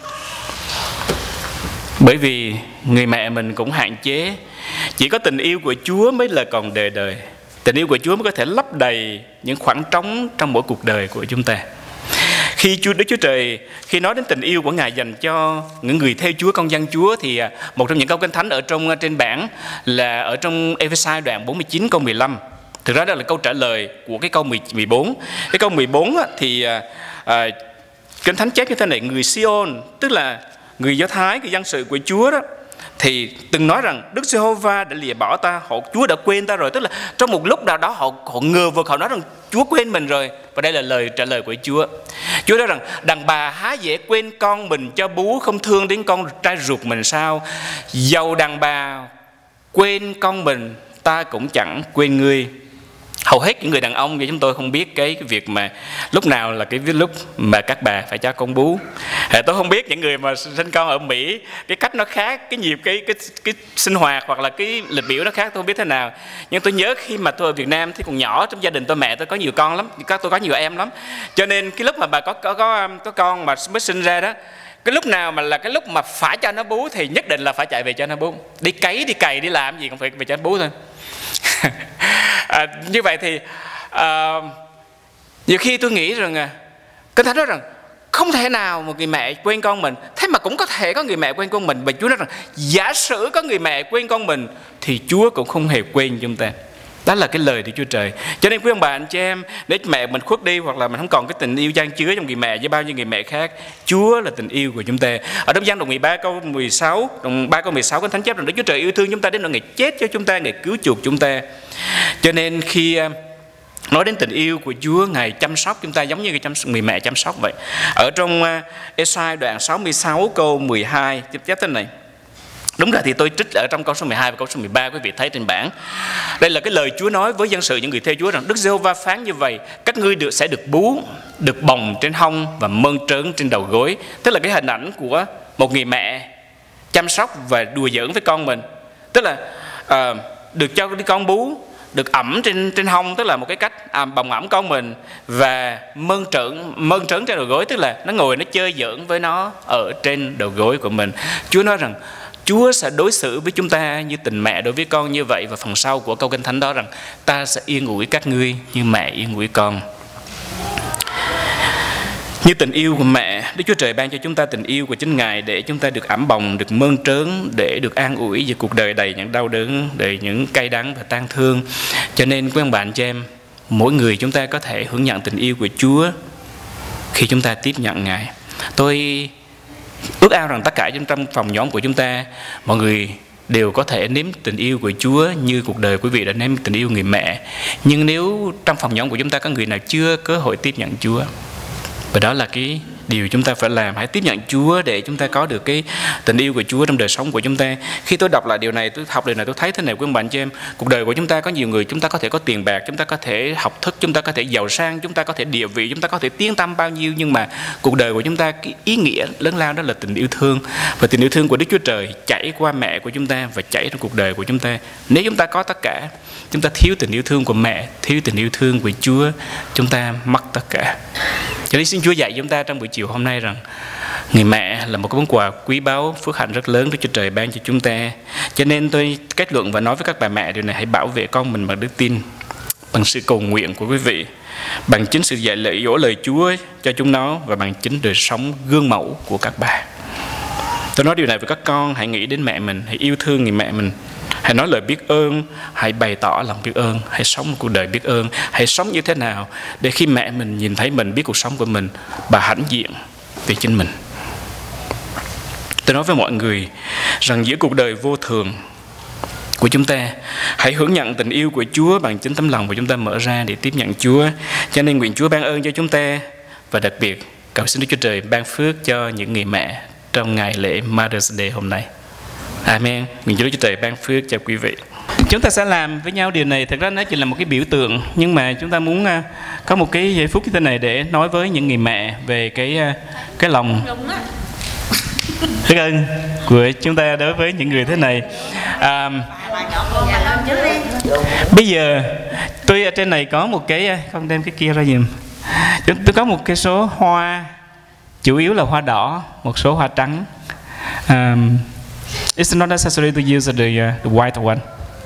bởi vì người mẹ mình cũng hạn chế. Chỉ có tình yêu của Chúa mới là còn đời đời. Tình yêu của Chúa mới có thể lấp đầy những khoảng trống trong mỗi cuộc đời của chúng ta. Khi Chúa Đức Chúa Trời khi nói đến tình yêu của Ngài dành cho những người theo Chúa, con dân Chúa, thì một trong những câu Kinh Thánh ở trong trên bảng là ở trong Ê-phê-sai đoạn bốn mươi chín câu mười lăm. Thực ra đó là câu trả lời của cái câu mười bốn. Cái câu mười bốn thì à, Kinh Thánh chép như thế này: người Sion, tức là người Do Thái, người dân sự của Chúa đó, thì từng nói rằng Đức Giê-hô-va đã lìa bỏ ta, họ Chúa đã quên ta rồi. Tức là trong một lúc nào đó họ họ ngờ vực, họ nói rằng Chúa quên mình rồi. Và đây là lời trả lời của Chúa. Chúa nói rằng đàn bà há dễ quên con mình cho bú, không thương đến con trai ruột mình sao? Dầu đàn bà quên con mình, ta cũng chẳng quên ngươi. Hầu hết những người đàn ông thì chúng tôi không biết cái, cái việc mà lúc nào là cái lúc mà các bà phải cho con bú. À, tôi không biết những người mà sinh con ở Mỹ cái cách nó khác, cái nhịp cái cái cái sinh hoạt hoặc là cái lịch biểu nó khác, tôi không biết thế nào. Nhưng tôi nhớ khi mà tôi ở Việt Nam thì còn nhỏ, trong gia đình tôi, mẹ tôi có nhiều con lắm, tôi có nhiều em lắm. Cho nên cái lúc mà bà có có có, có con mà mới sinh ra đó, cái lúc nào mà là cái lúc mà phải cho nó bú thì nhất định là phải chạy về cho nó bú. Đi cấy, đi cày, đi làm gì cũng phải về cho nó bú thôi. À, như vậy thì à, nhiều khi tôi nghĩ rằng à, Kinh Thánh nói rằng không thể nào một người mẹ quên con mình, thế mà cũng có thể có người mẹ quên con mình. Và Chúa nói rằng giả sử có người mẹ quên con mình thì Chúa cũng không hề quên chúng ta. Đó là cái lời của Chúa Trời. Cho nên quý ông bà anh chị em, nếu mẹ mình khuất đi hoặc là mình không còn cái tình yêu chan chứa trong người mẹ với bao nhiêu người mẹ khác, Chúa là tình yêu của chúng ta. Ở trong Giăng đoạn mười ba câu mười sáu, đoạn ba câu mười sáu, Kinh Thánh chép rằng Đức Chúa Trời yêu thương chúng ta đến nỗi Ngài chết cho chúng ta, Ngài cứu chuộc chúng ta. Cho nên khi nói đến tình yêu của Chúa, Ngài chăm sóc chúng ta giống như người mẹ chăm sóc vậy. Ở trong Ê-sai đoạn sáu mươi sáu câu mười hai tiếp tiếp thế này. Đúng là thì tôi trích ở trong câu số mười hai và câu số mười ba, quý vị thấy trên bảng. Đây là cái lời Chúa nói với dân sự những người theo Chúa rằng Đức Giê-hô-va phán như vậy: các ngươi được sẽ được bú, được bồng trên hông và mơn trớn trên đầu gối. Tức là cái hình ảnh của một người mẹ chăm sóc và đùa giỡn với con mình. Tức là uh, được cho đi con bú, được ẩm trên trên hông, tức là một cái cách à, bồng ẩm con mình, và mơn trớn mơn trớn trên đầu gối, tức là nó ngồi nó chơi giỡn với nó ở trên đầu gối của mình. Chúa nói rằng Chúa sẽ đối xử với chúng ta như tình mẹ đối với con như vậy. Và phần sau của câu Kinh Thánh đó rằng ta sẽ yên ủi các ngươi như mẹ yên ủi con. Như tình yêu của mẹ, Đức Chúa Trời ban cho chúng ta tình yêu của chính Ngài để chúng ta được ẵm bồng, được mơn trớn, để được an ủi về cuộc đời đầy những đau đớn, đầy những cay đắng và tang thương. Cho nên quý ông bạn chị em, mỗi người chúng ta có thể hưởng nhận tình yêu của Chúa khi chúng ta tiếp nhận Ngài. Tôi ước ao rằng tất cả trong phòng nhóm của chúng ta, mọi người đều có thể nếm tình yêu của Chúa như cuộc đời quý vị đã nếm tình yêu người mẹ. Nhưng nếu trong phòng nhóm của chúng ta có người nào chưa cơ hội tiếp nhận Chúa, và đó là cái điều chúng ta phải làm, hãy tiếp nhận Chúa để chúng ta có được cái tình yêu của Chúa trong đời sống của chúng ta. Khi tôi đọc lại điều này, tôi học điều này, tôi thấy thế này quý ông bạn chị em, cuộc đời của chúng ta có nhiều người, chúng ta có thể có tiền bạc, chúng ta có thể học thức, chúng ta có thể giàu sang, chúng ta có thể địa vị, chúng ta có thể tiếng tăm bao nhiêu, nhưng mà cuộc đời của chúng ta, cái ý nghĩa lớn lao đó là tình yêu thương. Và tình yêu thương của Đức Chúa Trời chảy qua mẹ của chúng ta và chảy trong cuộc đời của chúng ta. Nếu chúng ta có tất cả, chúng ta thiếu tình yêu thương của mẹ, thiếu tình yêu thương của Chúa, chúng ta mất tất cả. Cho nên xin Chúa dạy chúng ta trong buổi chiều hôm nay rằng người mẹ là một cái món quà quý báu, phước hạnh rất lớn Đức Chúa Trời ban cho chúng ta. Cho nên tôi kết luận và nói với các bà mẹ điều này: hãy bảo vệ con mình bằng đức tin, bằng sự cầu nguyện của quý vị, bằng chính sự dạy lạy dỗ lời Chúa cho chúng nó, và bằng chính đời sống gương mẫu của các bà. Tôi nói điều này với các con: hãy nghĩ đến mẹ mình, hãy yêu thương người mẹ mình, hãy nói lời biết ơn, hãy bày tỏ lòng biết ơn, hãy sống một cuộc đời biết ơn. Hãy sống như thế nào để khi mẹ mình nhìn thấy mình, biết cuộc sống của mình, bà hãnh diện về chính mình. Tôi nói với mọi người rằng giữa cuộc đời vô thường của chúng ta, hãy hưởng nhận tình yêu của Chúa bằng chính tấm lòng của chúng ta mở ra để tiếp nhận Chúa. Cho nên nguyện Chúa ban ơn cho chúng ta, và đặc biệt cầu xin Đức Chúa Trời ban phước cho những người mẹ trong ngày lễ Mother's Day hôm nay. Amen. Nguyện Chúa Đức Chúa Trời ban phước cho quý vị. Chúng ta sẽ làm với nhau điều này. Thật ra nó chỉ là một cái biểu tượng, nhưng mà chúng ta muốn uh, có một cái giây phút như thế này để nói với những người mẹ về cái uh, cái lòng biết ơn của chúng ta đối với những người thế này. À, bây giờ tôi ở trên này có một cái, không đem cái kia ra giùm. Tôi có một cái số hoa, chủ yếu là hoa đỏ, một số hoa trắng. Um, It's not necessary to use the, uh, the white one.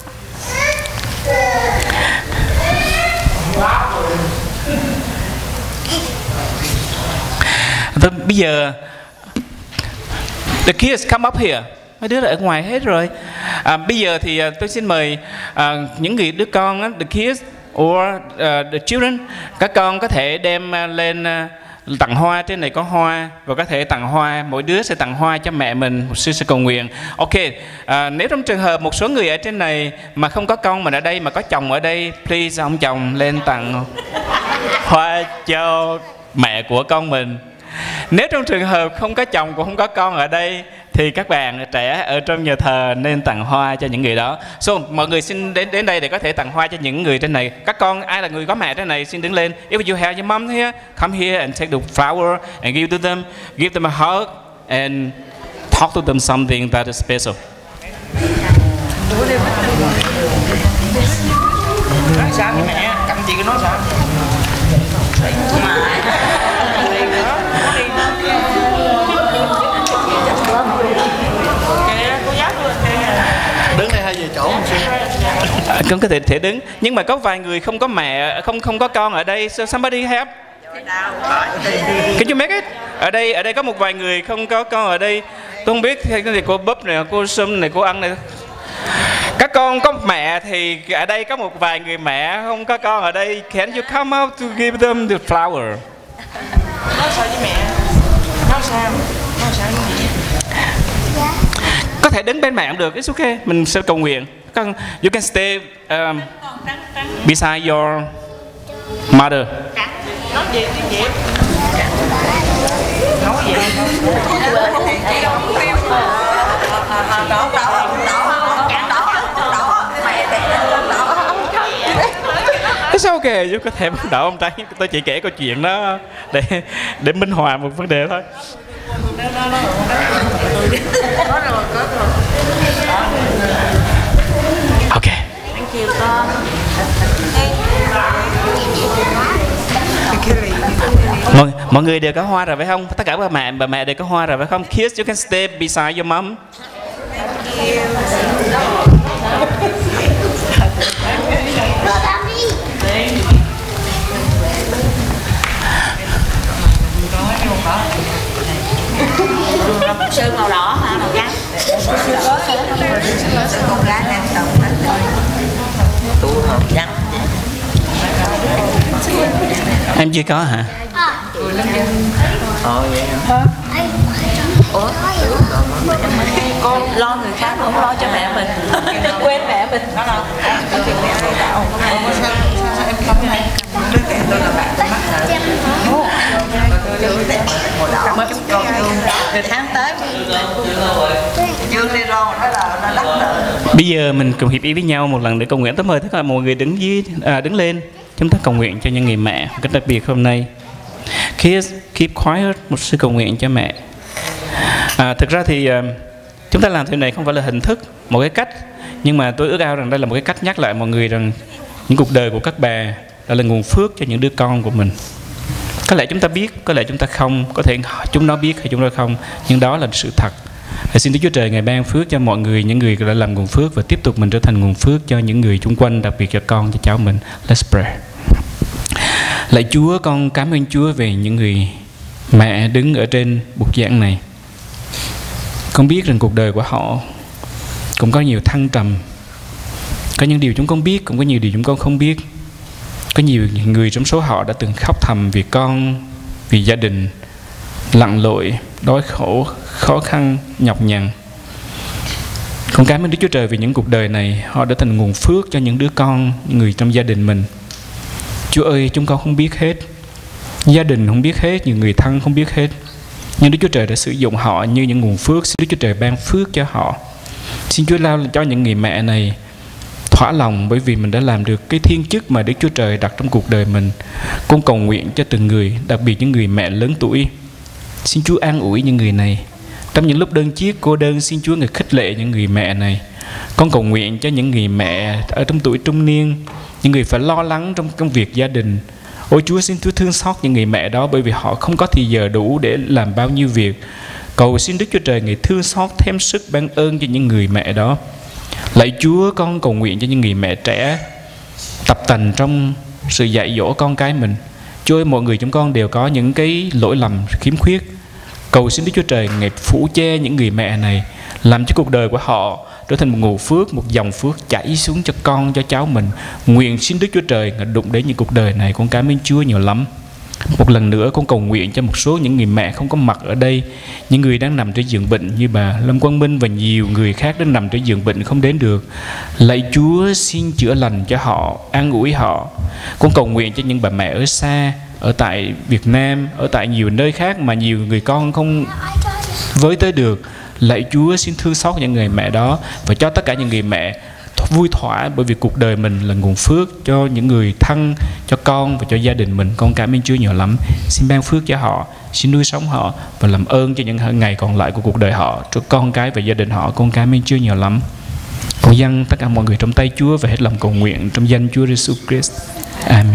Thì bây giờ the kids come up here. Mấy đứa ở ngoài hết rồi. À, bây giờ thì uh, tôi xin mời uh, những người đứa con, uh, the kids or uh, the children, các con có thể đem uh, lên uh, tặng hoa. Trên này có hoa, và có thể tặng hoa, mỗi đứa sẽ tặng hoa cho mẹ mình, một sư sẽ cầu nguyện. Ok, à, nếu trong trường hợp một số người ở trên này mà không có con mình ở đây, mà có chồng ở đây, please ông chồng lên tặng hoa cho mẹ của con mình. Nếu trong trường hợp không có chồng cũng không có con ở đây, thì các bạn trẻ ở trong nhà thờ nên tặng hoa cho những người đó. So, mọi người xin đến đến đây để có thể tặng hoa cho những người trên này. Các con ai là người có mẹ trên này xin đứng lên. If you have your mom here, come here and take the flower and give to them, give them a hug and talk to them something that is special. Sao vậy mẹ? Cầm chị cái nói sao? Đứng đây hay về chỗ mình À, không có thể thể đứng, nhưng mà có vài người không có mẹ, không không có con ở đây. So somebody help. Can you make it? Ở đây ở đây có một vài người không có con ở đây. Tôi không biết thì cô Búp này, cô Sum này, cô Ân này. Các con có mẹ thì ở đây có một vài người mẹ không có con ở đây. Can you come out to give them the flower? Nói sao với mẹ? Nói sao? Nói sao với mẹ? Có thể đứng bên mẹ cũng được, it's okay. Mình sẽ cầu nguyện. Con, you can stay um, beside your mother. Nói gì tiếng Việt? Nói gì? Đỏ đỏ It's okay, you có thể bắt đầu ông trai. Tôi chỉ kể câu chuyện đó để để minh họa một vấn đề thôi. Nói rồi, có Mọi người đều có hoa rồi phải không? Tất cả bà mẹ, bà mẹ đều có hoa rồi phải không? Kids, you can stay beside your mom. Sơn màu đỏ hả? Màu trắng. Con gái đang tổng tu hợp trắng. Em chưa có hả? Ờ vậy hả? Ủa? Con lo người khác không lo cho mẹ mình. Quên mẹ mình. Nó đâu? Em không hay. Tôi là bạn tôi mắc hả? Mới con từ tháng tới Dương đi rồi đó là nó lắc nữa. Bây giờ mình cùng hiệp ý với nhau một lần để cầu nguyện. Tôi mời tất cả mọi người đứng dưới à, đứng lên. Chúng ta cầu nguyện cho những người mẹ cách đặc biệt hôm nay. Kids, keep quiet, một sự cầu nguyện cho mẹ. À, thực ra thì uh, chúng ta làm thế này không phải là hình thức, một cái cách, nhưng mà tôi ước ao rằng đây là một cái cách nhắc lại mọi người rằng những cuộc đời của các bà đã là nguồn phước cho những đứa con của mình. Có lẽ chúng ta biết, có lẽ chúng ta không, có thể chúng nó biết hay chúng nó không, nhưng đó là sự thật. Và xin Đức Chúa Trời Ngài ban phước cho mọi người, những người đã làm nguồn phước, và tiếp tục mình trở thành nguồn phước cho những người chung quanh, đặc biệt cho con, cho cháu mình. Let's pray. Lạy Chúa, con cảm ơn Chúa về những người mẹ đứng ở trên bục giảng này. Con biết rằng cuộc đời của họ cũng có nhiều thăng trầm. Có những điều chúng con biết, cũng có nhiều điều chúng con không biết. Có nhiều người trong số họ đã từng khóc thầm vì con, vì gia đình, lặn lội, đói khổ, khó khăn, nhọc nhằn. Con cảm ơn Đức Chúa Trời vì những cuộc đời này họ đã thành nguồn phước cho những đứa con, những người trong gia đình mình. Chúa ơi, chúng con không biết hết, gia đình không biết hết, những người thân không biết hết, nhưng Đức Chúa Trời đã sử dụng họ như những nguồn phước. Xin Đức Chúa Trời ban phước cho họ. Xin Chúa lao cho những người mẹ này thỏa lòng, bởi vì mình đã làm được cái thiên chức mà Đức Chúa Trời đặt trong cuộc đời mình. Con cầu nguyện cho từng người, đặc biệt những người mẹ lớn tuổi. Xin Chúa an ủi những người này trong những lúc đơn chiếc, cô đơn. Xin Chúa Ngài khích lệ những người mẹ này. Con cầu nguyện cho những người mẹ ở trong tuổi trung niên, những người phải lo lắng trong công việc gia đình. Ôi Chúa, xin Chúa thương xót những người mẹ đó, bởi vì họ không có thì giờ đủ để làm bao nhiêu việc. Cầu xin Đức Chúa Trời Ngài thương xót, thêm sức, ban ơn cho những người mẹ đó. Lạy Chúa, con cầu nguyện cho những người mẹ trẻ tập tành trong sự dạy dỗ con cái mình. Chúa ơi, mọi người chúng con đều có những cái lỗi lầm, khiếm khuyết. Cầu xin Đức Chúa Trời Ngài phủ che những người mẹ này, làm cho cuộc đời của họ trở thành một nguồn phước, một dòng phước chảy xuống cho con, cho cháu mình. Nguyện xin Đức Chúa Trời Ngài đụng đến những cuộc đời này. Con cảm ơn Chúa nhiều lắm. Một lần nữa con cầu nguyện cho một số những người mẹ không có mặt ở đây, những người đang nằm trên giường bệnh như bà Lâm Quang Minh và nhiều người khác đang nằm trên giường bệnh không đến được. Lạy Chúa, xin chữa lành cho họ, an ủi họ. Con cầu nguyện cho những bà mẹ ở xa, ở tại Việt Nam, ở tại nhiều nơi khác mà nhiều người con không với tới được. Lạy Chúa, xin thương xót những người mẹ đó và cho tất cả những người mẹ vui thỏa, bởi vì cuộc đời mình là nguồn phước cho những người thân, cho con và cho gia đình mình. Con cảm ơn Chúa nhiều lắm. Xin ban phước cho họ, xin nuôi sống họ và làm ơn cho những ngày còn lại của cuộc đời họ, cho con cái và gia đình họ. Con cảm ơn Chúa nhiều lắm. Con dâng tất cả mọi người trong tay Chúa và hết lòng cầu nguyện trong danh Chúa Giêsu Christ. Amen.